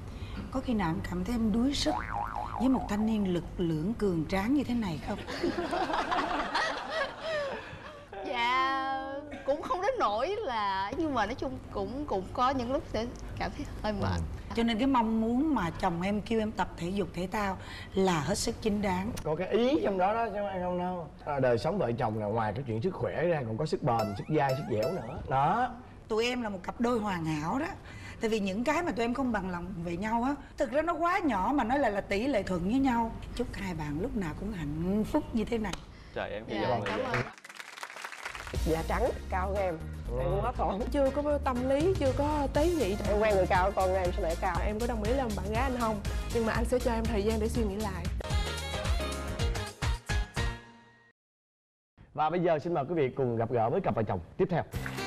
Có khi nào em cảm thấy em đuối sức với một thanh niên lực lưỡng cường tráng như thế này không? Dạ cũng không đến nỗi là, nhưng mà nói chung cũng cũng có những lúc sẽ cảm thấy hơi mệt. Cho nên cái mong muốn mà chồng em kêu em tập thể dục thể thao là hết sức chính đáng. Có cái ý trong đó đó chứ không không đâu. À, đời sống vợ chồng là ngoài cái chuyện sức khỏe ra còn có sức bền, sức dai, sức dẻo nữa. Đó. Tụi em là một cặp đôi hoàn hảo đó. Tại vì những cái mà tụi em không bằng lòng về nhau á, thực ra nó quá nhỏ mà nói là là tỷ lệ thuận với nhau. Chúc hai bạn lúc nào cũng hạnh phúc như thế này. Trời em hy Dạ, vọng cảm là vậy. ơn. Da trắng cao hơn em, em cũng hết ổn. Chưa có tâm lý, chưa có tế nhị. Em quen người cao, con em sẽ lại cao. Em có đồng ý làm bạn gái anh không? Nhưng mà anh sẽ cho em thời gian để suy nghĩ lại. Và bây giờ xin mời quý vị cùng gặp gỡ với cặp vợ chồng tiếp theo.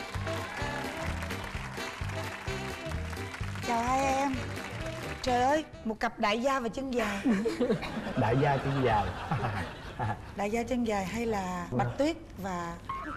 Chào hai em. Trời ơi, một cặp đại gia và chân dài. Đại gia chân dài. Đại gia chân dài hay là Bạch Tuyết và...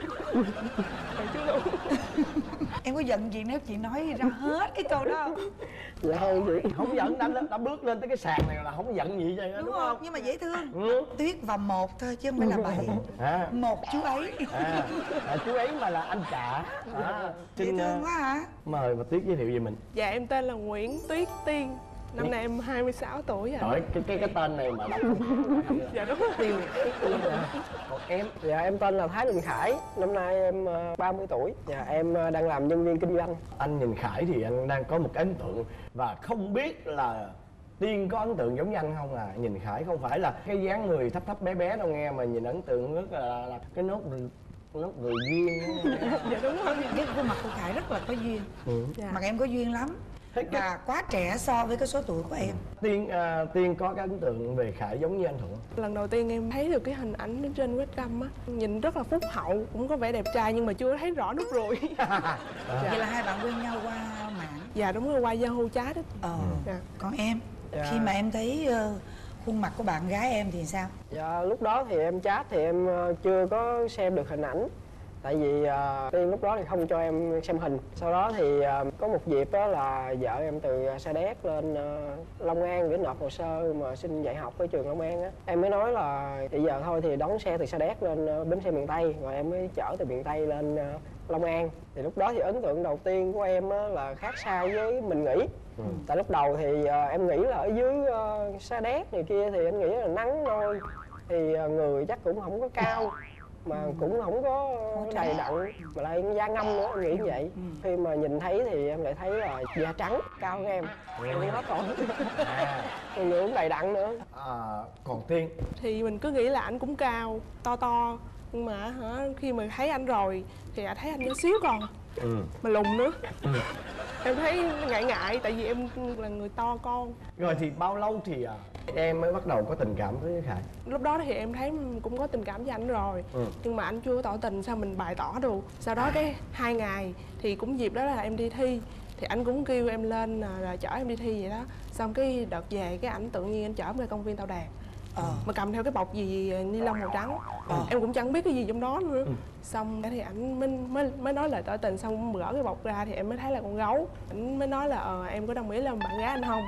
Em có giận chị nếu chị nói ra hết cái câu đó không? Dạ không chị. Không giận, đã, đã bước lên tới cái sàn này là không giận gì vậy đó, Đúng, đúng không? không? Nhưng mà dễ thương. Ừ. Tuyết và một thôi chứ không phải là bảy. À. Một chú ấy. À, à, chú ấy mà là anh cả. À, Dễ xin thương uh, quá hả? mời bà Tuyết giới thiệu về mình. Dạ em tên là Nguyễn Tuyết Tiên. Năm nay em hai mươi sáu tuổi rồi. Trời, cái cái cái tên này mà đọc Dạ đúng rồi. còn em. Dạ em tên là Thái Đình Khải, năm nay em uh, ba mươi tuổi. Dạ em uh, đang làm nhân viên kinh doanh. Anh nhìn Khải thì anh đang có một cái ấn tượng và không biết là Tiên có ấn tượng giống như anh không à? Nhìn Khải không phải là cái dáng người thấp thấp bé bé đâu nghe, mà nhìn ấn tượng rất là, là cái nốt nốt người duyên. Dạ đúng rồi. Cái khuôn mặt của Khải rất là có duyên. Ừ. Dạ. Mặt em có duyên lắm. Thế cái- Và quá trẻ so với cái số tuổi của em. Tiên à, Tiên có cái ấn tượng về Khải giống như anh Thuận. Lần đầu tiên em thấy được cái hình ảnh ở trên webcam á, nhìn rất là phúc hậu, cũng có vẻ đẹp trai nhưng mà chưa thấy rõ nút ruồi. Vậy là hai bạn quen nhau qua mạng. Dạ đúng rồi, qua Yahoo chat á. Ờ. Dạ. Còn em, Dạ. khi mà em thấy uh, khuôn mặt của bạn gái em thì sao? Dạ lúc đó thì em chat thì em uh, chưa có xem được hình ảnh. Tại vì uh, Tiên lúc đó thì không cho em xem hình. Sau đó thì uh, có một dịp đó là vợ em từ Sa Đéc lên uh, Long An để nộp hồ sơ mà xin dạy học ở trường Long An á. Em mới nói là bây giờ thôi thì đón xe từ Sa Đéc lên uh, bến xe miền Tây, rồi em mới chở từ miền Tây lên uh, Long An. Thì lúc đó thì ấn tượng đầu tiên của em á là khác xa với mình nghĩ. Ừ. Tại lúc đầu thì uh, em nghĩ là ở dưới uh, Sa Đéc này kia thì anh nghĩ là nắng thôi, thì uh, người chắc cũng không có cao mà ừ. cũng không có đầy đặn mà lại da ngâm nữa, em nghĩ như vậy. Ừ. Khi mà nhìn thấy thì em lại thấy là da trắng cao hơn em, em hết rồi. Người cũng đầy đặn nữa. À, còn Tiên thì mình cứ nghĩ là anh cũng cao to to, nhưng mà hả khi mà thấy anh rồi thì à, thấy anh nhỏ xíu còn ừ. mà lùn nữa. Ừ. Em thấy ngại ngại tại vì em là người to con. Rồi thì bao lâu thì à, em mới bắt đầu có tình cảm với Khải? Lúc đó thì em thấy cũng có tình cảm với anh rồi. Ừ. Nhưng mà anh chưa tỏ tình, sao mình bày tỏ được. Sau đó cái hai ngày thì cũng dịp đó là em đi thi, thì anh cũng kêu em lên là chở em đi thi vậy đó. Xong cái đợt về cái ảnh tự nhiên anh chở em ra công viên Tàu Đàn. Ờ. Mà cầm theo cái bọc gì ni lông màu trắng. Ờ. Em cũng chẳng biết cái gì trong đó nữa. Ừ. Xong thì ảnh mới, mới mới nói lời tỏ tình, xong gỡ cái bọc ra thì em mới thấy là con gấu. Ảnh mới nói là ờ, em có đồng ý làm bạn gái anh không?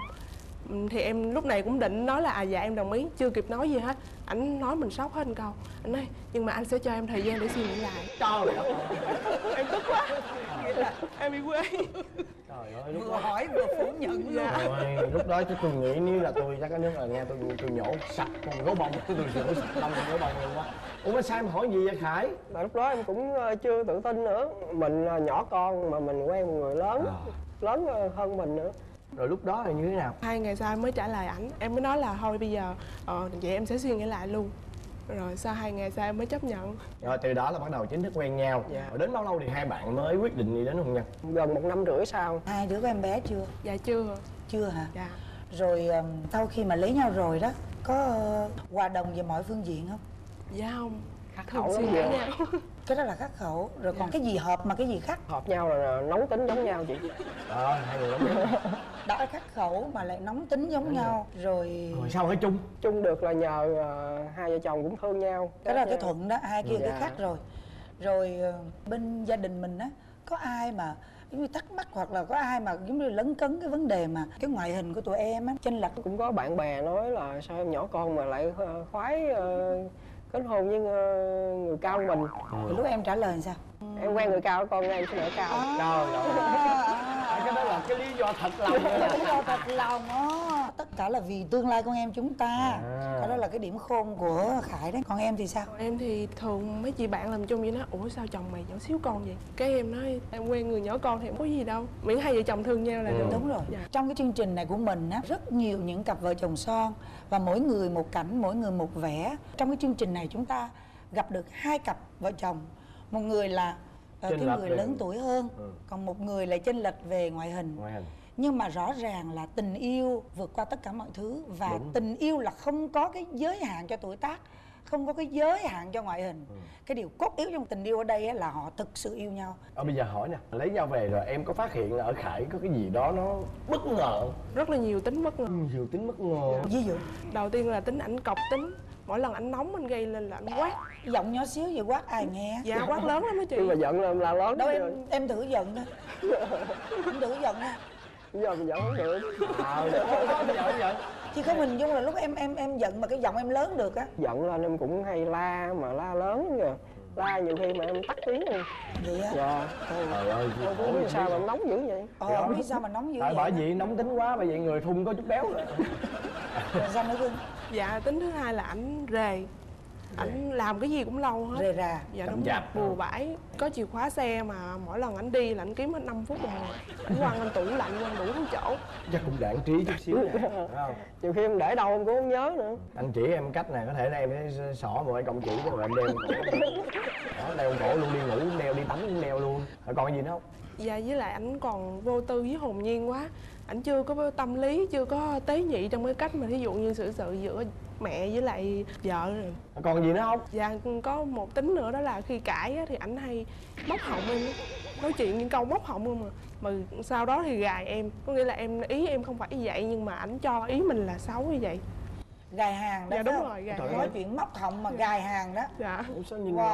Thì em lúc này cũng định nói là à dạ em đồng ý, chưa kịp nói gì hết ảnh nói mình sốc hết một câu. Anh nói nhưng mà anh sẽ cho em thời gian để suy nghĩ lại. Trời ơi em tức quá, nghĩa là em bị quê. Trời ơi lúc vừa đó hỏi vừa phủ nhận luôn. Dạ. Rồi, lúc đó chứ tôi nghĩ nếu là tôi chắc cái nước là nghe tôi tôi nhổ sạch con gấu bông, cái tôi nhổ sạch lông con gấu bông luôn quá. Ủa mà sao em hỏi gì vậy Khải? Mà lúc đó em cũng chưa tự tin nữa, mình nhỏ con mà mình quen một người lớn à. lớn hơn mình nữa. Rồi lúc đó là như thế nào? Hai ngày sau em mới trả lời ảnh, em mới nói là thôi bây giờ ờ, vậy em sẽ suy nghĩ lại luôn. Rồi sau hai ngày sau em mới chấp nhận. Rồi từ đó là bắt đầu chính thức quen nhau. Dạ. Rồi đến bao lâu thì hai bạn mới quyết định đi đến hôn nhân? Gần một năm rưỡi sau. Hai đứa có em bé chưa? Dạ chưa. Chưa hả? Dạ. Rồi um, sau khi mà lấy nhau rồi đó, có uh, hòa đồng về mọi phương diện không? Dạ không. Khắc khẩu lắm nhau. Cái đó là khắc khẩu. Rồi còn dạ. cái gì hợp mà cái gì khắc? Hợp nhau là nóng tính giống nhau chị. Ờ, hai người giống nhau. Đó là khắc khẩu mà lại nóng tính giống Đúng nhau. Rồi... Rồi sao ở chung? Chung được là nhờ uh, hai vợ chồng cũng thương nhau. Cái đó là cái thuận đó, hai kia dạ. cái khắc rồi. Rồi uh, bên gia đình mình á, có ai mà giống như thắc mắc hoặc là có ai mà giống như lấn cấn cái vấn đề mà cái ngoại hình của tụi em á, chênh lệch? Cũng có bạn bè nói là sao em nhỏ con mà lại khoái uh, kết hôn với uh, người cao hơn mình. Ừ. Lúc em trả lời sao? Em quen người cao, con em sẽ nở cao. À, Trời ơi. À, à, cái đó là cái lý do thật lòng. Lý do thật lòng á. Tất cả là vì tương lai con em chúng ta. À. Cái đó là cái điểm khôn của Khải đấy. Còn em thì sao? Còn em thì thường mấy chị bạn làm chung vậy đó. Ủa sao chồng mày nhỏ xíu con vậy? Cái em nói em quen người nhỏ con thì không có gì đâu, miễn hai vợ chồng thương nhau là ừ. được. Đúng rồi. Dạ. Trong cái chương trình này của mình á, rất nhiều những cặp vợ chồng son và mỗi người một cảnh, mỗi người một vẻ. Trong cái chương trình này chúng ta gặp được hai cặp vợ chồng, một người là uh, cái người về... lớn tuổi hơn, ừ. còn một người lại chênh lệch về ngoại hình. ngoại hình nhưng mà rõ ràng là tình yêu vượt qua tất cả mọi thứ, và Đúng. tình yêu là không có cái giới hạn cho tuổi tác, không có cái giới hạn cho ngoại hình. ừ. Cái điều cốt yếu trong tình yêu ở đây là họ thực sự yêu nhau. Ờ, bây giờ hỏi nè, lấy nhau về rồi em có phát hiện ở Khải có cái gì đó nó bất ngờ? Rất là nhiều tính bất ngờ. ừ, nhiều tính bất ngờ. Ví dụ đầu tiên là tính ảnh cọc tính, mỗi lần ảnh nóng anh gây lên là anh quát. Giọng nhỏ xíu vậy quát ai nghe? Dạ quát lớn lắm đó chị. Nhưng mà giận là là lớn. Đâu em rồi. em thử giận thôi. Em thử giận nha. Bây giờ mình giận không được. À, giận giận. Chị có hình dung là lúc em em em giận mà cái giọng em lớn được á. Giận lên em cũng hay la mà la lớn kìa. La nhiều khi mà em tắt tiếng luôn. Vậy á? Dạ. Trời ơi. Tôi không biết sao mà em nóng dữ vậy. Ờ, không biết sao mà nóng dữ Tại vậy. bởi vì nóng tính quá, bởi vậy người thun có chút béo rồi. Rồi sao nữa Cưng? Dạ tính thứ hai là ảnh rề. Ảnh làm cái gì cũng lâu hết. Rề rà. Dạ đúng rồi. Bừa bãi. Có chìa khóa xe mà mỗi lần ảnh đi là ảnh kiếm hết năm phút đồng hồ. Ảnh quăng lên tủ lạnh, quăng đủ thứ chỗ. Chắc cũng đạn trí chút xíu nè, phải không? Nhiều khi em để đâu em cũng không nhớ nữa. Anh chỉ em cách này, có thể là em sẽ xỏ một cái công chỉ rồi em đeo đó, đeo cổ luôn, đi ngủ đeo, đi tắm cũng đeo luôn. Rồi còn gì nữa không? Dạ với lại ảnh còn vô tư với hồn nhiên quá. Ảnh chưa có tâm lý, chưa có tế nhị trong cái cách mà thí dụ như xử sự giữa mẹ với lại vợ rồi. Còn gì nữa không? Dạ có một tính nữa đó là khi cãi á, thì ảnh hay móc họng em, nói chuyện những câu móc họng không mà mà sau đó thì gài em, có nghĩa là em ý em không phải như vậy nhưng mà ảnh cho ý mình là xấu như vậy. Gài hàng đó. Dạ đúng rồi, gài nói chuyện móc họng mà dạ. gài hàng đó. Dạ. Ủa, sao nhìn wow.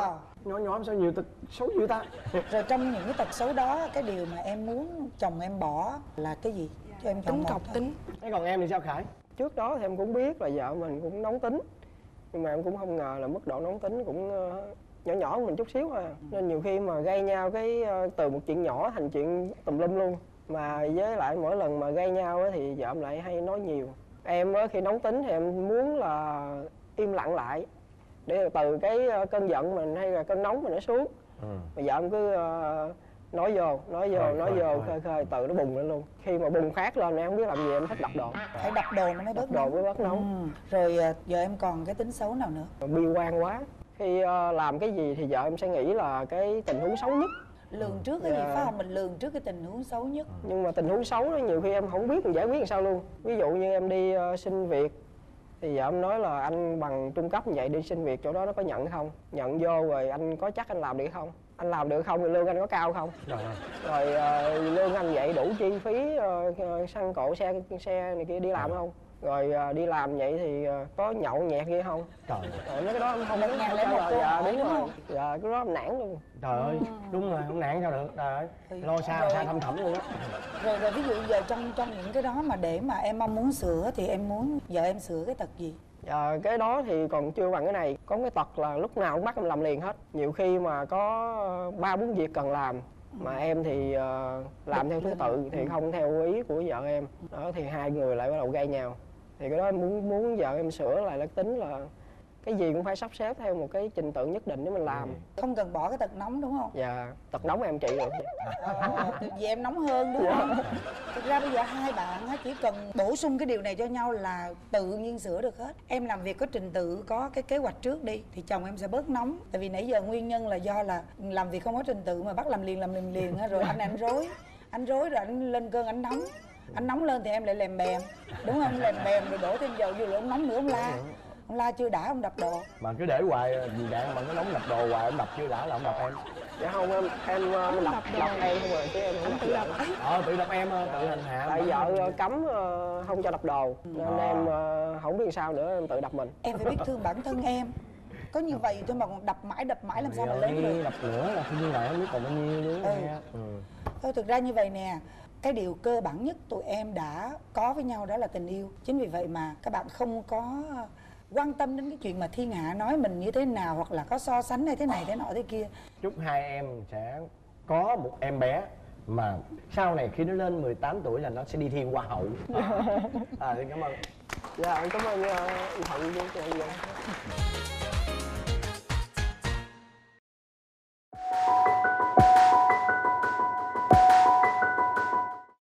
nhỏ nhỏ sao nhiều tật xấu dữ ta. Rồi trong những cái tật xấu đó, cái điều mà em muốn chồng em bỏ là cái gì? Cho em chọn Tính một cọc thôi. tính. Thế còn em thì sao Khải? Trước đó thì em cũng biết là vợ mình cũng nóng tính, nhưng mà em cũng không ngờ là mức độ nóng tính cũng ờ, nhỏ nhỏ của mình chút xíu à. Nên nhiều khi mà gây nhau cái ờ, từ một chuyện nhỏ thành chuyện tùm lum luôn. Mà với lại mỗi lần mà gây nhau á thì vợ em lại hay nói nhiều. Em á, khi nóng tính thì em muốn là im lặng lại để từ cái ờ, cơn giận mình hay là cơn nóng mình nó xuống. Ừ. Mà vợ em cứ ờ, nói vô, nói vô, Khơi, nói khơi, vô, khơi. khơi khơi từ nó bùng lên luôn. Khi mà bùng phát lên em không biết làm gì, em thích đập đồ. Phải đập đồ nó mới bớt Đập đồ nóng. mới bớt nóng. Ừ. Rồi à, giờ em còn cái tính xấu nào nữa? Bi quan quá. Khi ờ, làm cái gì thì vợ em sẽ nghĩ là cái tình huống xấu nhất. Lường trước cái gì Dạ. phải không? Mình lường trước cái tình huống xấu nhất. Nhưng mà tình huống xấu đó nhiều khi em không biết mình giải quyết làm sao luôn. Ví dụ như em đi ờ, xin việc thì vợ em nói là anh bằng trung cấp như vậy đi xin việc chỗ đó nó có nhận không? Nhận vô rồi anh có chắc anh làm được không? Anh làm được không thì lương anh có cao không? Trời ơi. Rồi ờ, lương anh vậy đủ chi phí ờ, xăng cộ xe xe này kia đi làm không? Rồi ờ, đi làm vậy thì ờ, có nhậu nhẹt gì không? Trời ơi. Rồi mấy cái đó em không Một biết ngàn sao lẻ một là- câu dạ hỏi, đúng đúng rồi. không? Dạ cái đó em nản luôn. Trời ơi, đúng rồi, không nản sao được. Trời ơi, lo xa Rồi. xa thâm thẳm luôn á. Rồi rồi ví dụ giờ trong trong những cái đó mà để mà em mong muốn sửa thì em muốn vợ em sửa cái tật gì? Dạ, cái đó thì còn chưa bằng cái này. Có cái tật là lúc nào cũng bắt em làm liền hết. Nhiều khi mà có ba bốn việc cần làm mà em thì ờ, làm theo thứ tự thì không theo ý của vợ em. Đó thì hai người lại bắt đầu gây nhau. Thì cái đó em muốn muốn vợ em sửa lại là tính là cái gì cũng phải sắp xếp theo một cái trình tự nhất định để mình làm. Không cần bỏ cái tật nóng đúng không? Dạ, tật nóng em trị được. Ờ, vì em nóng hơn đúng không? Thực ra bây giờ hai bạn á, chỉ cần bổ sung cái điều này cho nhau là tự nhiên sửa được hết. Em làm việc có trình tự, có cái kế hoạch trước đi thì chồng em sẽ bớt nóng. Tại vì nãy giờ nguyên nhân là do là làm việc không có trình tự mà bắt làm liền làm liền liền á, rồi anh anh rối. Anh rối rồi anh lên cơn anh nóng. Anh nóng lên thì em lại lèm bèm. Đúng không? Lèm bèm rồi đổ thêm dầu vô rồi ông nóng nữa ông la. Ông la chưa đã ông đập đồ. Mà cứ để hoài vì đạn mà nó nóng đập đồ hoài, ông đập chưa đã là ông đập em. Dạ không, em em ờ, Không đập, đập đồ. đập em không rồi chứ em không Anh đập tự vợ. đập ấy. Ờ, tự đập em, tự hành hạ. Tại vợ ờ, cấm ờ, không cho đập đồ nên À. em ờ, không biết sao nữa em tự đập mình. Em phải biết thương bản thân em. Có như vậy thôi mà còn đập mãi đập mãi làm sao mà Trời lớn ơi, được. đập nữa là khi lại không biết còn bao nhiêu nữa Ừ. nghe. Ừ. Thôi thực ra như vậy nè, cái điều cơ bản nhất tụi em đã có với nhau đó là tình yêu. Chính vì vậy mà các bạn không có quan tâm đến cái chuyện mà thiên hạ nói mình như thế nào, hoặc là có so sánh hay thế này thế nọ thế kia. Chúc hai em sẽ có một em bé mà sau này khi nó lên mười tám tuổi là nó sẽ đi thi hoa hậu. À, xin cảm ơn. Dạ em cảm ơn uh, Thuận với chị.